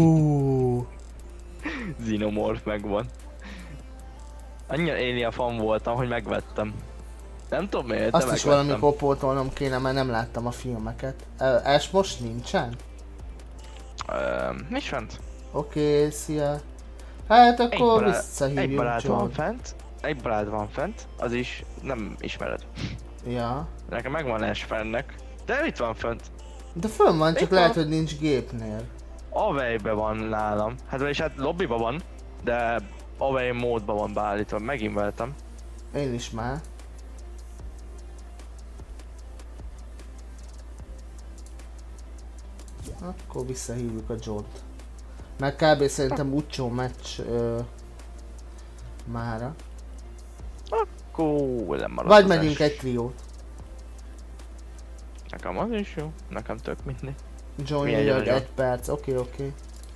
Xenomorph megvan. Annyira Alien fan voltam, hogy megvettem. Nem tudom miért, de Azt is megvettem. valami kopótolnom kéne, mert nem láttam a filmeket. Ash most nincsen? Nincs fent. Oké, szia. Hát akkor Egy visszahívjuk barát van John. fent. Egy barát van fent, az is nem ismered. Ja. Nekem megvan Ash fennek. De itt van fent. De fönn van, csak Itt lehet, van. hogy nincs gépnél. Away-be van nálam. Hát vagyis hát lobbyba van, de Away módban van beállítva. Megint vettem. Én is már. Akkor visszahívjuk a John-t. Meg kb. Szerintem utcsó meccs mára. akkor lemaradt Vagy az megyünk es. egy triót. Nekem az is jó, nekem tök mindegy. Join Milyen Jörg, gyors? 1 perc, oké.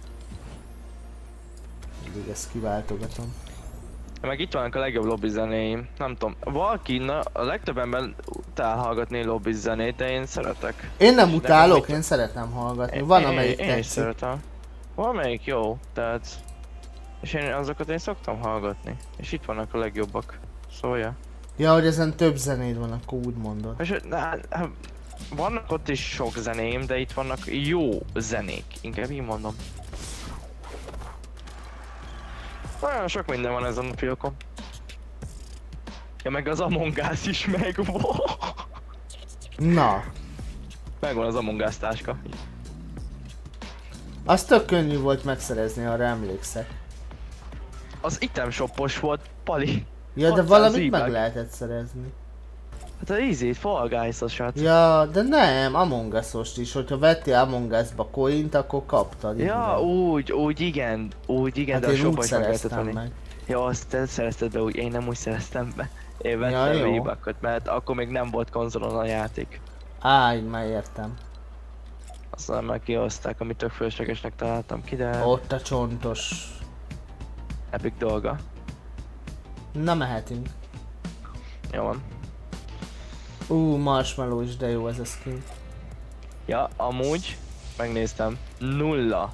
Mindig ezt kiváltogatom. Meg itt vannak a legjobb lobby zenéim. Nem tudom, valaki, a legtöbb ember utál hallgatni lobby zenét, de én szeretek. Én nem utálok, mit- én szeretem hallgatni. Van amelyik én is tetszik. szeretem. Valamelyik jó, tehát... És én azokat én szoktam hallgatni. És itt vannak a legjobbak. Szóval ja. Ja, hogy ezen több zenéd van, akkor úgy mondod. És vannak ott is sok zeném, de itt vannak jó zenék. Inkább így mondom. Nagyon sok minden van ezen a fiókon. Ja, meg az Among Us is megvan. Na, Megvan az Among Us táska. az tök könnyű volt megszerezni, arra emlékszek. Az item shopos volt, Pali. Ja, de 600 valamit meg e-bag. lehetett szerezni. Hát az easy, Fall Guys-osat. Ja, de nem, Among Us-ost is, hogyha vettél Among Us-ba coint, akkor kaptad. Ja, ingyen. úgy igen, Hát de a én shopba úgy is meg lehetett szereztem venni. meg. Ja, azt te szerezted be úgy, én nem úgy szereztem be. Én Ja, vettem jó. e-bugot, mert akkor még nem volt konzolon a játék. Így már értem. Aztán már kihozták, amit tök fölöslegesnek találtam ki, de Ott a csontos. epic dolga. Na, mehetünk. Jó van. Marshmallow is, de jó ez a skin. Ja, amúgy megnéztem. 0.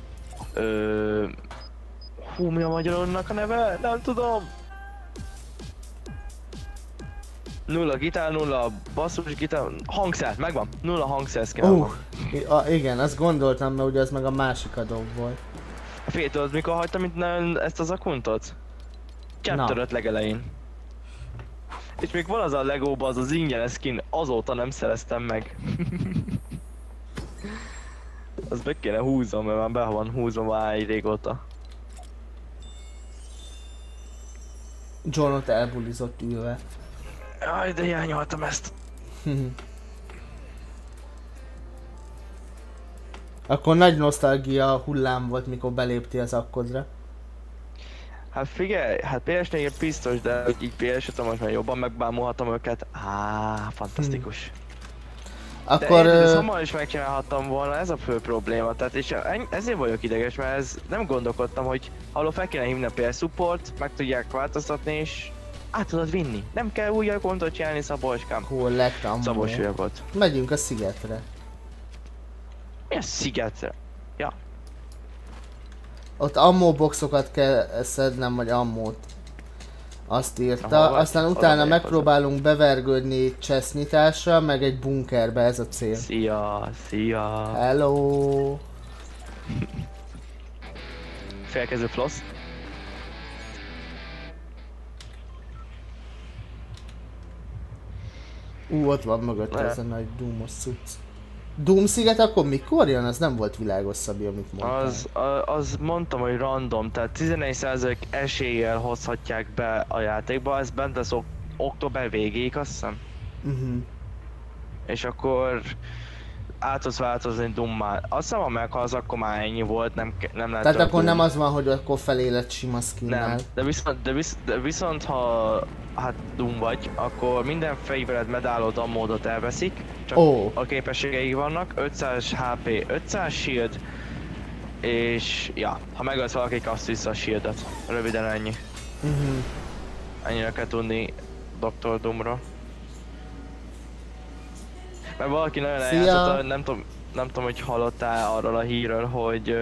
Mi a magyaronnak a neve? Nem tudom. 0 gitár, 0 basszus gitár, hangszer, megvan. 0 hangszer skin van. Igen, azt gondoltam, mert ugye az meg a másik adó volt. Fél, tudod mikor hagytam itt ezt az akuntot? Chapter 5 legelején. És még van az a Legóba az az ingyenes skin, azóta nem szereztem meg. Azt be kéne húznom, mert már be van húzva már egy régóta. John ott elbulizott ülve. Jaj, de hiányoltam ezt. Akkor nagy nosztalgia hullám volt, mikor beléptél az akkodra. Hát figyelj, hát PS4 biztos, de hogy így PS5-en most már jobban megbámulhatom őket. Fantasztikus. Akkor... De ezt hamar is megcsinálhattam volna, ez a fő probléma. Tehát és ezért vagyok ideges, mert ez nem gondolkodtam, hogy halló, fel kéne hívni a PS Support, meg tudják változtatni és át tudod vinni. Nem kell új kontot csinálni, Szabolcskám. hol lett ammo? Szabos hülye volt. Megyünk a szigetre. Mi a szigetre? Ja. Ott ammo boxokat kell szednem, vagy ammót. Azt írta, Ahol vagy? aztán Oda utána megyek megpróbálunk bevergődni chestnyitásra, meg egy bunkerbe, ez a cél. Szia. Hello! Félkező floss. Ott van mögött Lehet. ez a nagy Doom-os cucc. Doom sziget akkor mikor jön? Az nem volt világos, Szabi, amit mondtál. Az mondtam, hogy random, tehát 11% eséllyel hozhatják be a játékba, ez bent lesz október végéig, azt hiszem. És akkor át tudsz változni Dummá. Azt hiszem, ha meghalsz, akkor már ennyi volt, nem lehet. Tehát akkor Doom. nem az van, hogy akkor felé lett sima skinnál. Nem, de viszont ha hát Doom vagy, akkor minden fegyvered, medálod, ammódot elveszik, csak a képességeik vannak, 500 HP, 500 shield, és ja, ha megölsz valaki, kapsz vissza a shieldet. Röviden ennyi. Ennyire kell tudni Dr. Doomról. Mert valaki nagyon eljátszotta, nem tudom, hogy hallottál arról a hírről, hogy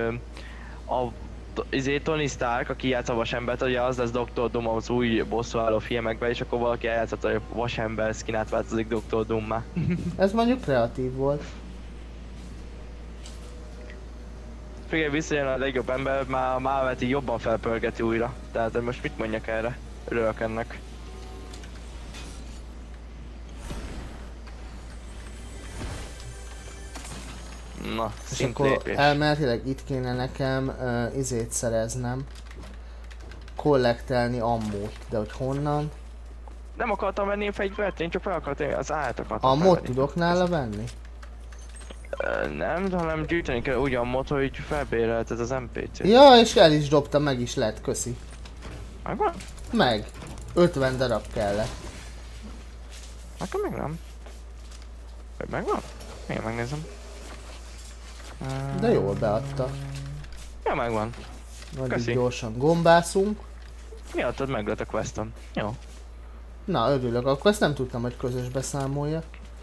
Tony Stark, aki játsza a vasembert, ugye az lesz Dr. Doom az új bosszúálló filmekben, és akkor valaki eljátszotta, hogy a vasember skinát változik Dr. Doommá. Ez mondjuk kreatív volt. Figyelj, visszajön a legjobb ember, már a Marveti jobban felpörgeti újra. Tehát most mit mondjak erre? Örülök ennek. Na, És akkor szintlépés. elméletileg itt kéne nekem izét szereznem. Kollektelni ammót, de hogy honnan? Nem akartam venni a fegyvert, én csak fel akartam, az állt akartam Ammót felvenni. tudok nála venni? Nem, hanem gyűjteni kell úgy ammót, hogy felbérelted az NPC-t. Ja, és el is dobta, meg is lett, köszi. Megvan? Meg. 50 darab kellett. Akkor meg nem. Vagy megvan? Én megnézem. De jól beadta. Ja, megvan. Addig Köszi. gyorsan gombászunk. Mi adtad meg lett a queston? Jó. Na, örülök, akkor ezt nem tudtam, hogy közös beszámolja.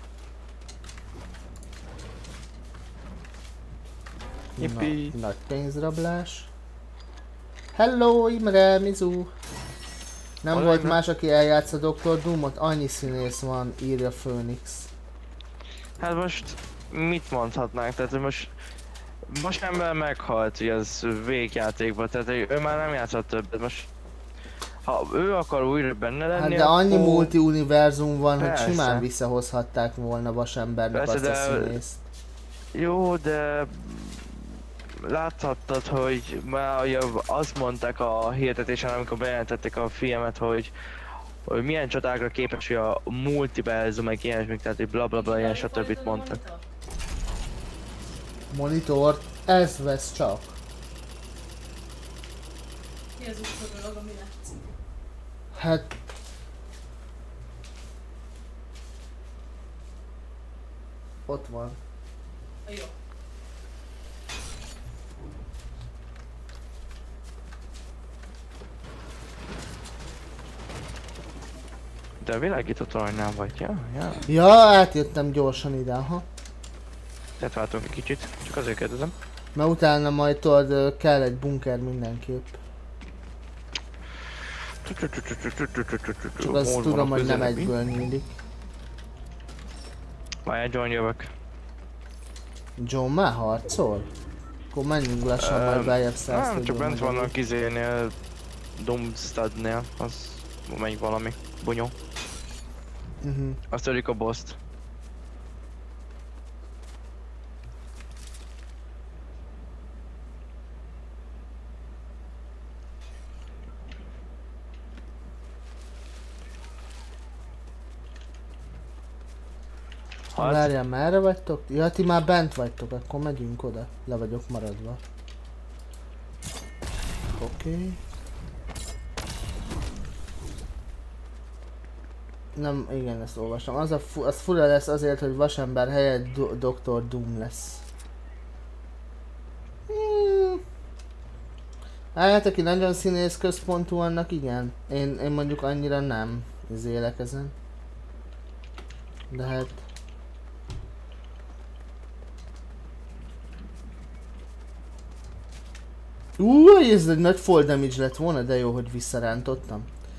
Jippi. Nagy pénzrablás. Hello, Imre, Mizu! Nem Hol volt Imre? más, aki eljátsza Dr. Doomot? Annyi színész van, írja Phoenix. Hát most mit mondhatnánk? Tehát most ember meghalt, hogy ez végjátékban, tehát ő már nem játszott többet. Most ha ő akar újra benne lenni, Hát de annyi akkor... multi-univerzum van, hogy Persze. simán visszahozhatták volna Vasembernek Persze, azt a de- színészt. Jó, de láthattad, hogy már ugye azt mondták a hirdetésen, amikor bejelentették a filmet, hogy milyen csodákra képes, hogy a multiverzum, meg ilyesmik, tehát hogy blablabla, ilyen stb. Mondtak. Monitort, ez vesz csak. Mi az utolsó dolog, ami látszik? Hát... Ott van. Jó. De a világító tornynál vagy, ja? Ja, átjöttem gyorsan ide, aha. Tehát váltunk egy kicsit, csak azért kérdezem. Mert utána majd tudod, kell egy bunker mindenképp. Csak azt tudom, hogy nem egyből nyílik. Várjál, John, jövök. John már harcol? Akkor menjünk lassan, majd beljebb szállsz. Nem, csak bent vannak izénél, Doomstadnél, az megy valami bunyó. Azt törik a boss-t. Várjál, merre vagytok? Ja, ti már bent vagytok, akkor megyünk oda. Le vagyok maradva. Oké. Nem, igen, ezt olvastam. Az fura lesz azért, hogy Vasember helyett Dr. Doom lesz. Hát, aki nagyon színész központú annak, igen. Én mondjuk annyira nem élek ezen. De hát... Ez egy nagy fall damage lett volna, de jó, hogy visszarántottam.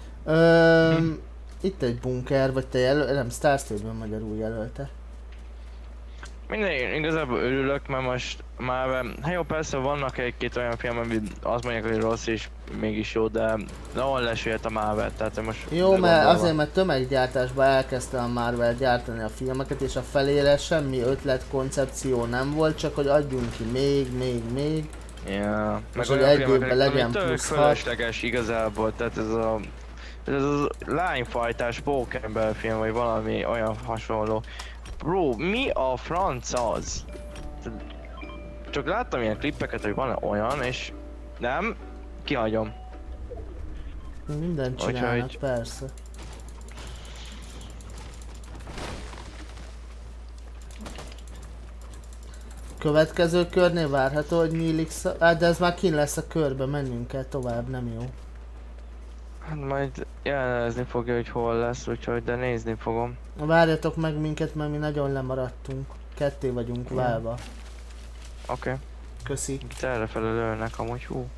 Itt egy bunker, vagy te nem, Star Stable magyarul jelölte. Minden, igazából örülök, mert most már, hát jó, persze vannak egy-két olyan film, ami azt mondják, hogy rossz és mégis jó, de nagyon lesüljött a Marvel, tehát most... Jó, mert azért, mert tömeggyártásban elkezdte a Marvel gyártani a filmeket, és a felére semmi ötlet, koncepció nem volt, csak hogy adjunk ki még. Ja, meg hogy olyan egy filmeket, évben legyen ami tök plusz hat. fölösleges igazából, tehát ez a lányfajtás pókember film, vagy valami olyan hasonló. Bro, mi a franc az? Csak láttam ilyen klippeket, hogy van olyan, és nem, kihagyom. Mindent csinálnak, Úgyhogy- persze. Következő körnél várható, hogy nyílik de ez már kin lesz a körbe, menjünk kell tovább, nem jó. Hát majd jelenezni fogja, hogy hol lesz, úgyhogy de nézni fogom. Várjatok meg minket, mert mi nagyon lemaradtunk. Ketté vagyunk válva. Oké. Köszi. Itt errefele lőnek amúgy, hú.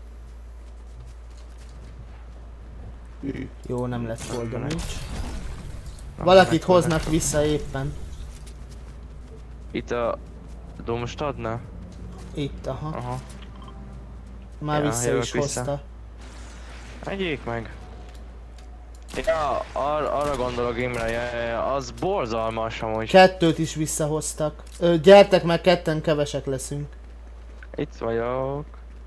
Jó, nem lett foldom Nem. nincs. Na, Valakit meg- hoznak vissza éppen. Itt a Domstadnál? Itt, aha. Aha. Már Ja, vissza jövök is vissza. hozta. Egyék meg. Ja, arra gondolok Imre, ja, az borzalmas amúgy. Kettőt is visszahoztak. Gyertek meg, ketten kevesek leszünk. Itt vagyok.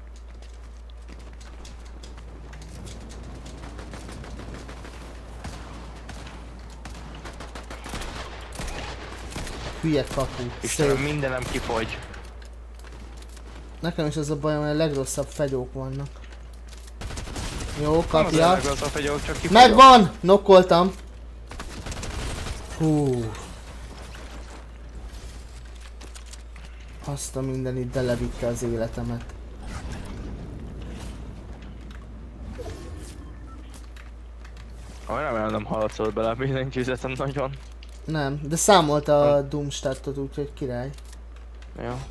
Hülye kapu. Istenem, Szép. mindenem kifogy. Nekem is az a bajom, hogy a legrosszabb fegyók vannak. Jó, Nem az kapja. a legrosszabb, hogy csak kifogyok. Megvan! Nokkoltam. Hú. Azt a mindenit, de levitte az életemet. Remélem nem haladszott bele, billentyűzetem nagyon. Nem, de számolta a Doomstattot, úgyhogy király. Jó.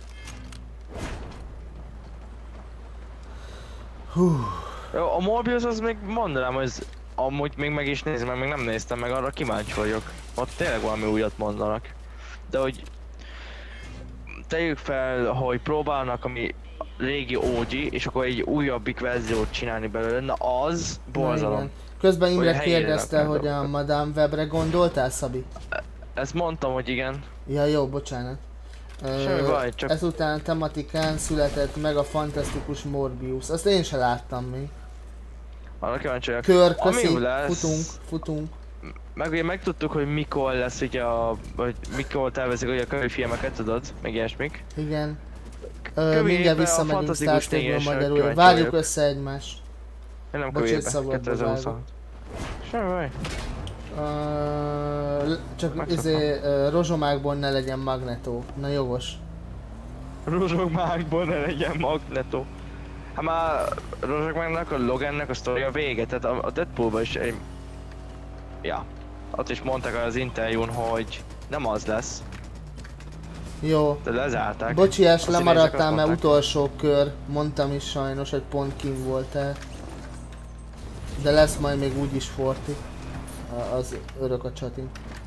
Hú. Jó, a Morbius az még mondanám, hogy amúgy még is nézem, mert még nem néztem meg, arra kíváncsi vagyok. Ott tényleg valami újat mondanak. De hogy tegyük fel, hogy próbálnak ami régi OG, és akkor egy újabbik verziót csinálni belőle, na az borzalom. Közben Imre helyére kérdezte, raknak hogy a dolgokat. Madame Webre gondoltál, Szabi? Ezt mondtam, hogy igen. Ja jó, bocsánat. Semmi baj, csak- Ezután tematikán született meg a fantasztikus Morbius. Azt én se láttam még. Arra kíváncsi vagyok. Kör, Ami köszi, lesz- futunk. Meg ugye megtudtuk, hogy mikor lesz ugye vagy mikor tervezik ugye a könyvfilmeket, tudod? Meg ilyesmik. Igen. Kövi Mindjárt évben a visszamegyünk Star fantasztikus Stable tényesre magyarul. kíváncsi Várjuk vagyok. össze egymást. Én nem Bocs, kövébe, hogy szabadba 2020. vágok. Semmi baj. Csak Megszoktam. rozsomákból ne legyen Magneto. Na jogos. Rozsogmákból ne legyen Magneto. Hát már Rozsogmáknak, a Logannek a sztoria vége, tehát a Deadpoolban is egy... Ja. Ott is mondták az interjún, hogy nem az lesz, Jó. de lezárták. Bocsiás, Azt lemaradtál, nézek, azt mert mondták. utolsó kör. Mondtam is sajnos, hogy pont kint voltál. De lesz majd még úgyis Forti. Az örök a csating.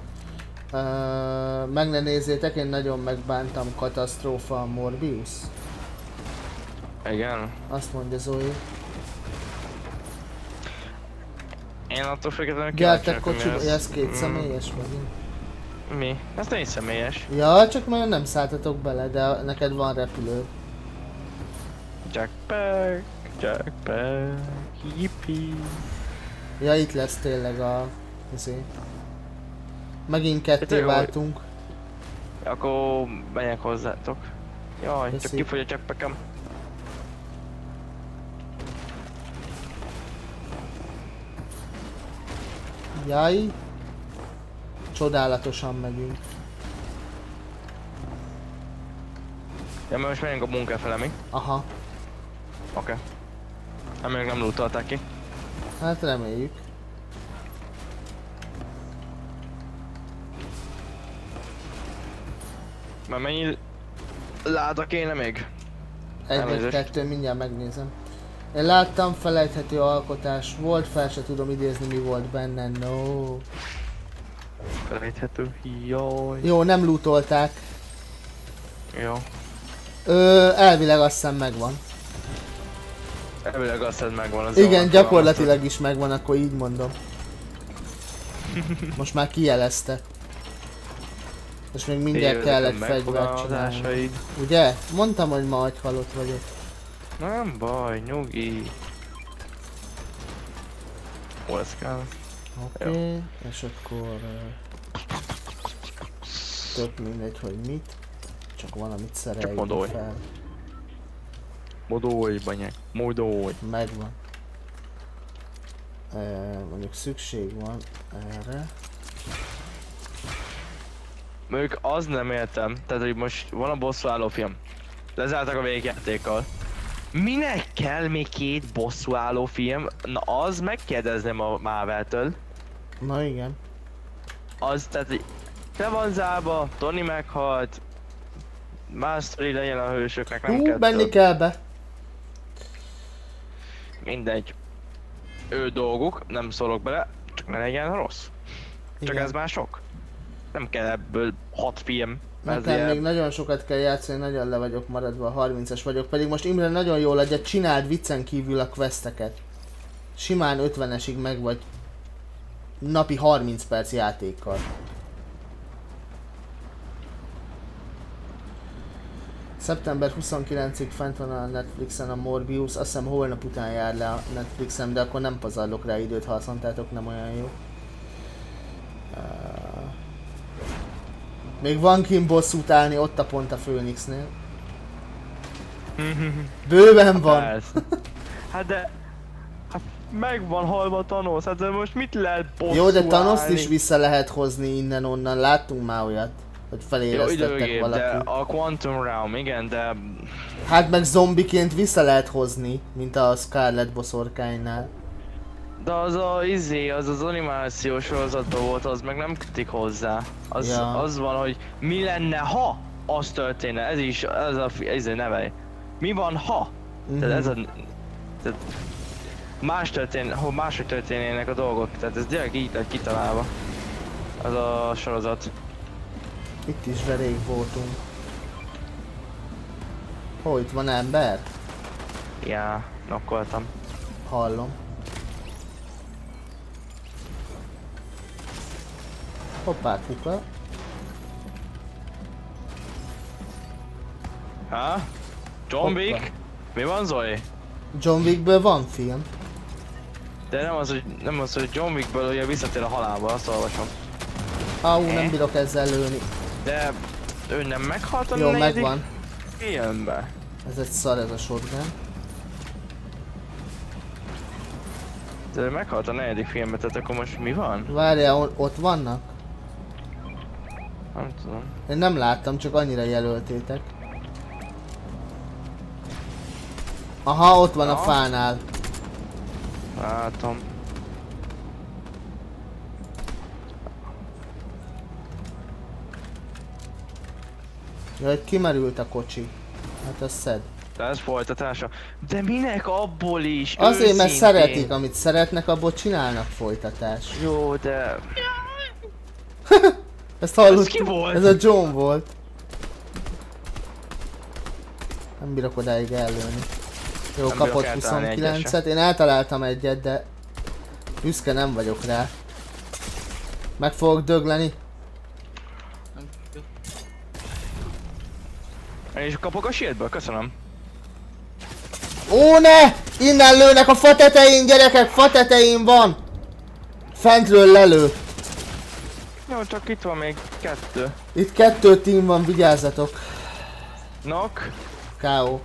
Meg ne nézzétek, én nagyon megbántam, katasztrófa a Morbius. Igen. Azt mondja Zoe. Én attól függetlenül Gyertek kíváncsi vagyok, kocsiba, mi ez két személyes megint. Mi? Ez négy személyes. Ja, csak már nem szálltatok bele, de neked van repülő. Jackpack, yippee. Ja, itt lesz tényleg a... Megint ketté Tényleg, váltunk. Akkor menjek hozzátok. Jaj, Köszi. csak kifogy a jackpackem. Jaj. Csodálatosan megyünk. Ja, mert most menjünk a bunker fele, mi? Aha. Oké. Hát még nem lootolták ki. Hát reméljük. Már mennyi láda kéne még? Elnézést. Egy-kettő, mindjárt megnézem. Én láttam, felejthető alkotás volt, fel se tudom idézni, mi volt benne, no. Felejthető. Jaj. Jó, nem lootolták. Jó. Elvileg azt hiszem megvan. Elvileg azt hiszed megvan az. Igen, gyakorlatilag is megvan, akkor így mondom. Most már kijelezte. És még mindjárt kellett fegyvert csinálni. Ugye? Mondtam, hogy ma agyhalott vagyok. Nem baj, nyugi. Hol ez kell? Oké, és akkor... tök mindegy, hogy mit. Csak valamit szereljünk modolj. fel. Modolj, banyák. Modolj. Megvan. Mondjuk szükség van erre. Mondjuk az nem értem, tehát hogy most van a bosszúálló film. Lezártak a végjátékkal. Minek kell még két bosszúálló film? Na az megkérdezném a Marvel-től. Na igen. Az tehát hogy le van zárva, Tony meghalt. Más sztori legyen a hősöknek, nem kell. Benni kell be. Mindegy. Ő dolguk, nem szólok bele, csak ne legyen rossz. Csak Igen. ez már sok. Nem kell ebből 6 film. Nekem még nagyon sokat kell játszani, nagyon le vagyok maradva, 30-as vagyok, pedig most Imre nagyon jól adja, csináld viccen kívül a questeket. Simán 50-esig meg vagy napi 30 perc játékkal. Szeptember 29-ig fent van a Netflixen a Morbius, azt hiszem holnap után jár le a Netflixen, de akkor nem pazarlok rá időt, ha azt mondtátok, nem olyan jó. Még van kint bosszút állni, ott a pont a Phoenixnél. Bőven van. Persze. Hát de... Hát meg van halva Thanos, hát de most mit lehet bosszúálni? Jó, de Thanost is vissza lehet hozni innen-onnan, láttunk már olyat, hogy Jó, felélesztettek időgép, valaki. de a Quantum Realm, igen, de... Hát meg zombiként vissza lehet hozni, mint a Scarlet boszorkánynál. De az az animációs sorozatban volt, az meg nem kötik hozzá. Az van, hogy mi lenne, ha az történne, ez a neve. Mi van, ha? Tehát ez a... Tehát máshogy történnének a dolgok, tehát ez direkt így lett kitalálva. Az a sorozat. Itt is rég voltunk. Hol itt van ember? Ja, nokkoltam. Hallom. Hoppá, kuka. Ha? John Wick? Mi van, Zoe? John Wickből van film. De nem az, hogy John Wickből ugye visszatér a halálba, azt olvasom. Nem bírok ezzel lőni. De ő nem meghalt a Jó, negyedik megvan. filmbe. Ez egy szar, ez a shotgun. De ő meghalt a negyedik filmbe, tehát akkor most mi van? Várjál, ott vannak? Nem tudom. Én nem láttam, csak annyira jelöltétek. Aha, ott van a fánál. Látom. Jaj, kimerült a kocsi. Hát az szed. De ez folytatása. De minek abból is? Azért, mert őszintén? szeretik, amit szeretnek, abból csinálnak folytatást. Jó, de... Ezt hallod? Ez ki volt? Ez a John volt. Nem bírok odáig ellőni. Jó, Nem kapott bírok eltalálni 29-et. Én eltaláltam egyet, de büszke nem vagyok rá. Meg fogok dögleni. Én is kapok a shieldből, köszönöm. Ó ne! Innen lőnek a fa tetején, gyerekek! Fa tetején van! Fentről lelőtt. Jó, csak itt van még 2. Itt 2 team van, vigyázzatok. Knock. K.O.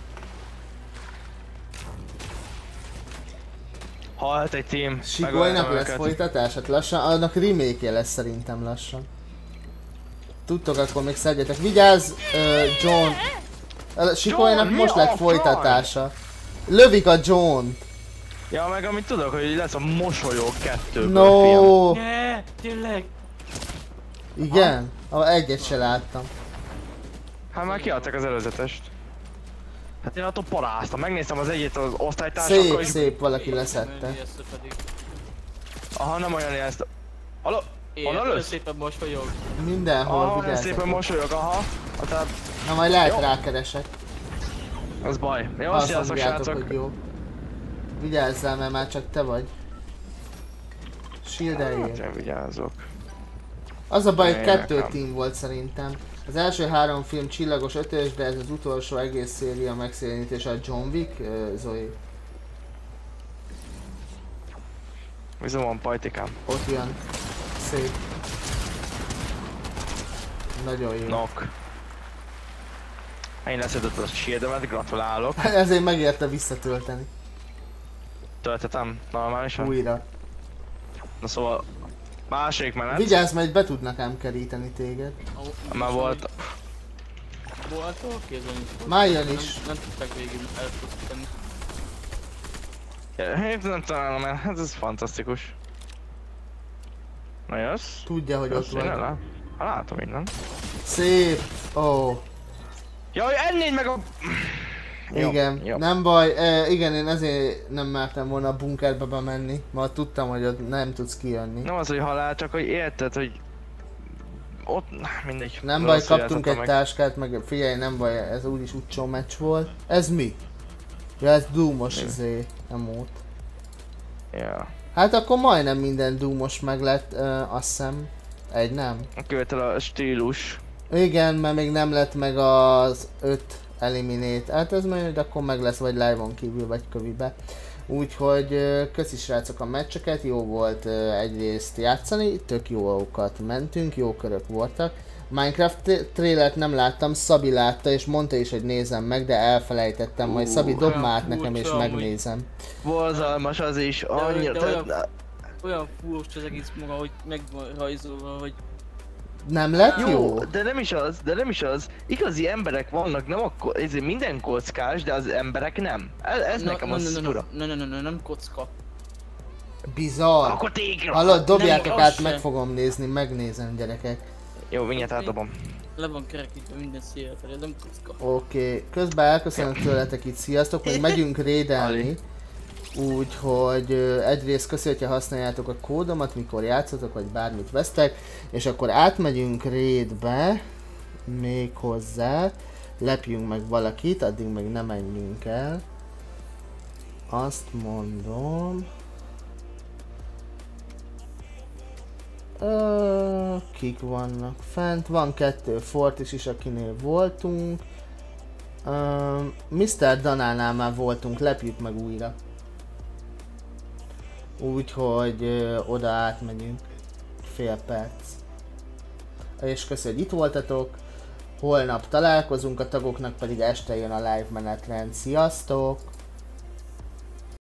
Halt egy team. Sikolynak lesz folytatás? Hát lassan, annak remake-je lesz szerintem lassan. Tudtok, akkor még szedjetek. Vigyázz, John! Sikolynak John, most mi a lett folytatása. Lövik a John-t. Ja, meg amit tudok, hogy lesz a mosolyog 2-ből No. Ne, tényleg. Igen? Egyet se láttam. Hát már kiadták az előzetest. Hát én attól paráztam, megnéztem az egyet az osztálytársakkal Szép, és... szép, valaki leszette. Aha, nem olyan ezt. Halló? Honnan Én lősz? szépen mosolyog. Mindenhol, Aha, olyan szépen vigyázzatok. mosolyog, aha. Tehát, Na majd lehet Jó. rákeresek. az baj. Jó, Azt sziasztok mondjátok, srácok. hogy jó. Vigyázzál, mert már csak te vagy. Shield-eljél. Hát én vigyázok. Az a baj, hogy Én 2 nekem. team volt szerintem. Az első 3 film csillagos 5-ös, de ez az utolsó egész széria megszélenítése a John Wick, Zoe. Viszont van pajtikám. Ott jön. Szép. Nagyon jó. Knock. Én leszedett a shieldemet, gratulálok. Ezért megérte visszatölteni. Töltetem normálisan. Újra. Na szóval, másik menet. Vigyázz, mert be tudnak ám keríteni téged. Már volt. Volt kézben is. Már jön is. Nem tudták végig elfutni. Én nem találom el, ez fantasztikus. Na jössz? Tudja, hogy ott Jössz, van. innen? Látom innen. Szép. Ó. Jaj, ennéd meg a... Jó, Igen, jó. nem baj, igen, én ezért nem mertem volna a bunkerbe bemenni, mert tudtam, hogy ott nem tudsz kijönni. Nem az, hogy halál, csak hogy érted, hogy... Ott... mindegy. Nem baj, Rosszul kaptunk játszottam egy táskát, meg figyelj, nem baj, ez úgyis utcsó meccs volt. Ez mi? Ja, ez Doomos emót. Ja. Hát akkor majdnem minden Doomos meg lett, azt hiszem. Egy nem? Követel a stílus. Igen, mert még nem lett meg az 5 eliminate. Hát ez majd akkor meg lesz, vagy live-on kívül, vagy kövibe. Úgyhogy köszi srácok a meccseket, jó volt egyrészt játszani, tök jókat mentünk, jó körök voltak. Minecraft trailert nem láttam, Szabi látta és mondta is, hogy nézem meg, de elfelejtettem, majd Szabi dob már át nekem és megnézem. Borzalmas az is, annyira... Olyan furcsa az egész maga, hogy meg van rajzolva, hogy... Nem lett jó? De nem is az. Igazi emberek vannak, nem akkor, ez minden kockás, de az emberek nem. Ez nekem az fura. Nem kocka. Bizarr. Akkor tégla! Hallod, dobjátok Nem, át, az meg se. fogom nézni, megnézem gyerekek. Jó, mindjárt átdobom. Le van kerekítve minden szél felé, nem kocka. Oké, közben elköszönök tőletek itt, sziasztok, még megyünk raidelni. Úgyhogy egyrészt köszi, hogyha használjátok a kódomat, mikor játszotok, vagy bármit vesztek, és akkor átmegyünk raidbe, még hozzá, lepjünk meg valakit, addig meg nem menjünk el. Azt mondom... kik vannak fent? Van 2 Fortis is, akinél voltunk. Mr. Danánál már voltunk, lepjük meg újra. Úgyhogy oda átmegyünk. Fél perc. És köszönjük, hogy itt voltatok. Holnap találkozunk, a tagoknak pedig este jön a live menetrend. Sziasztok!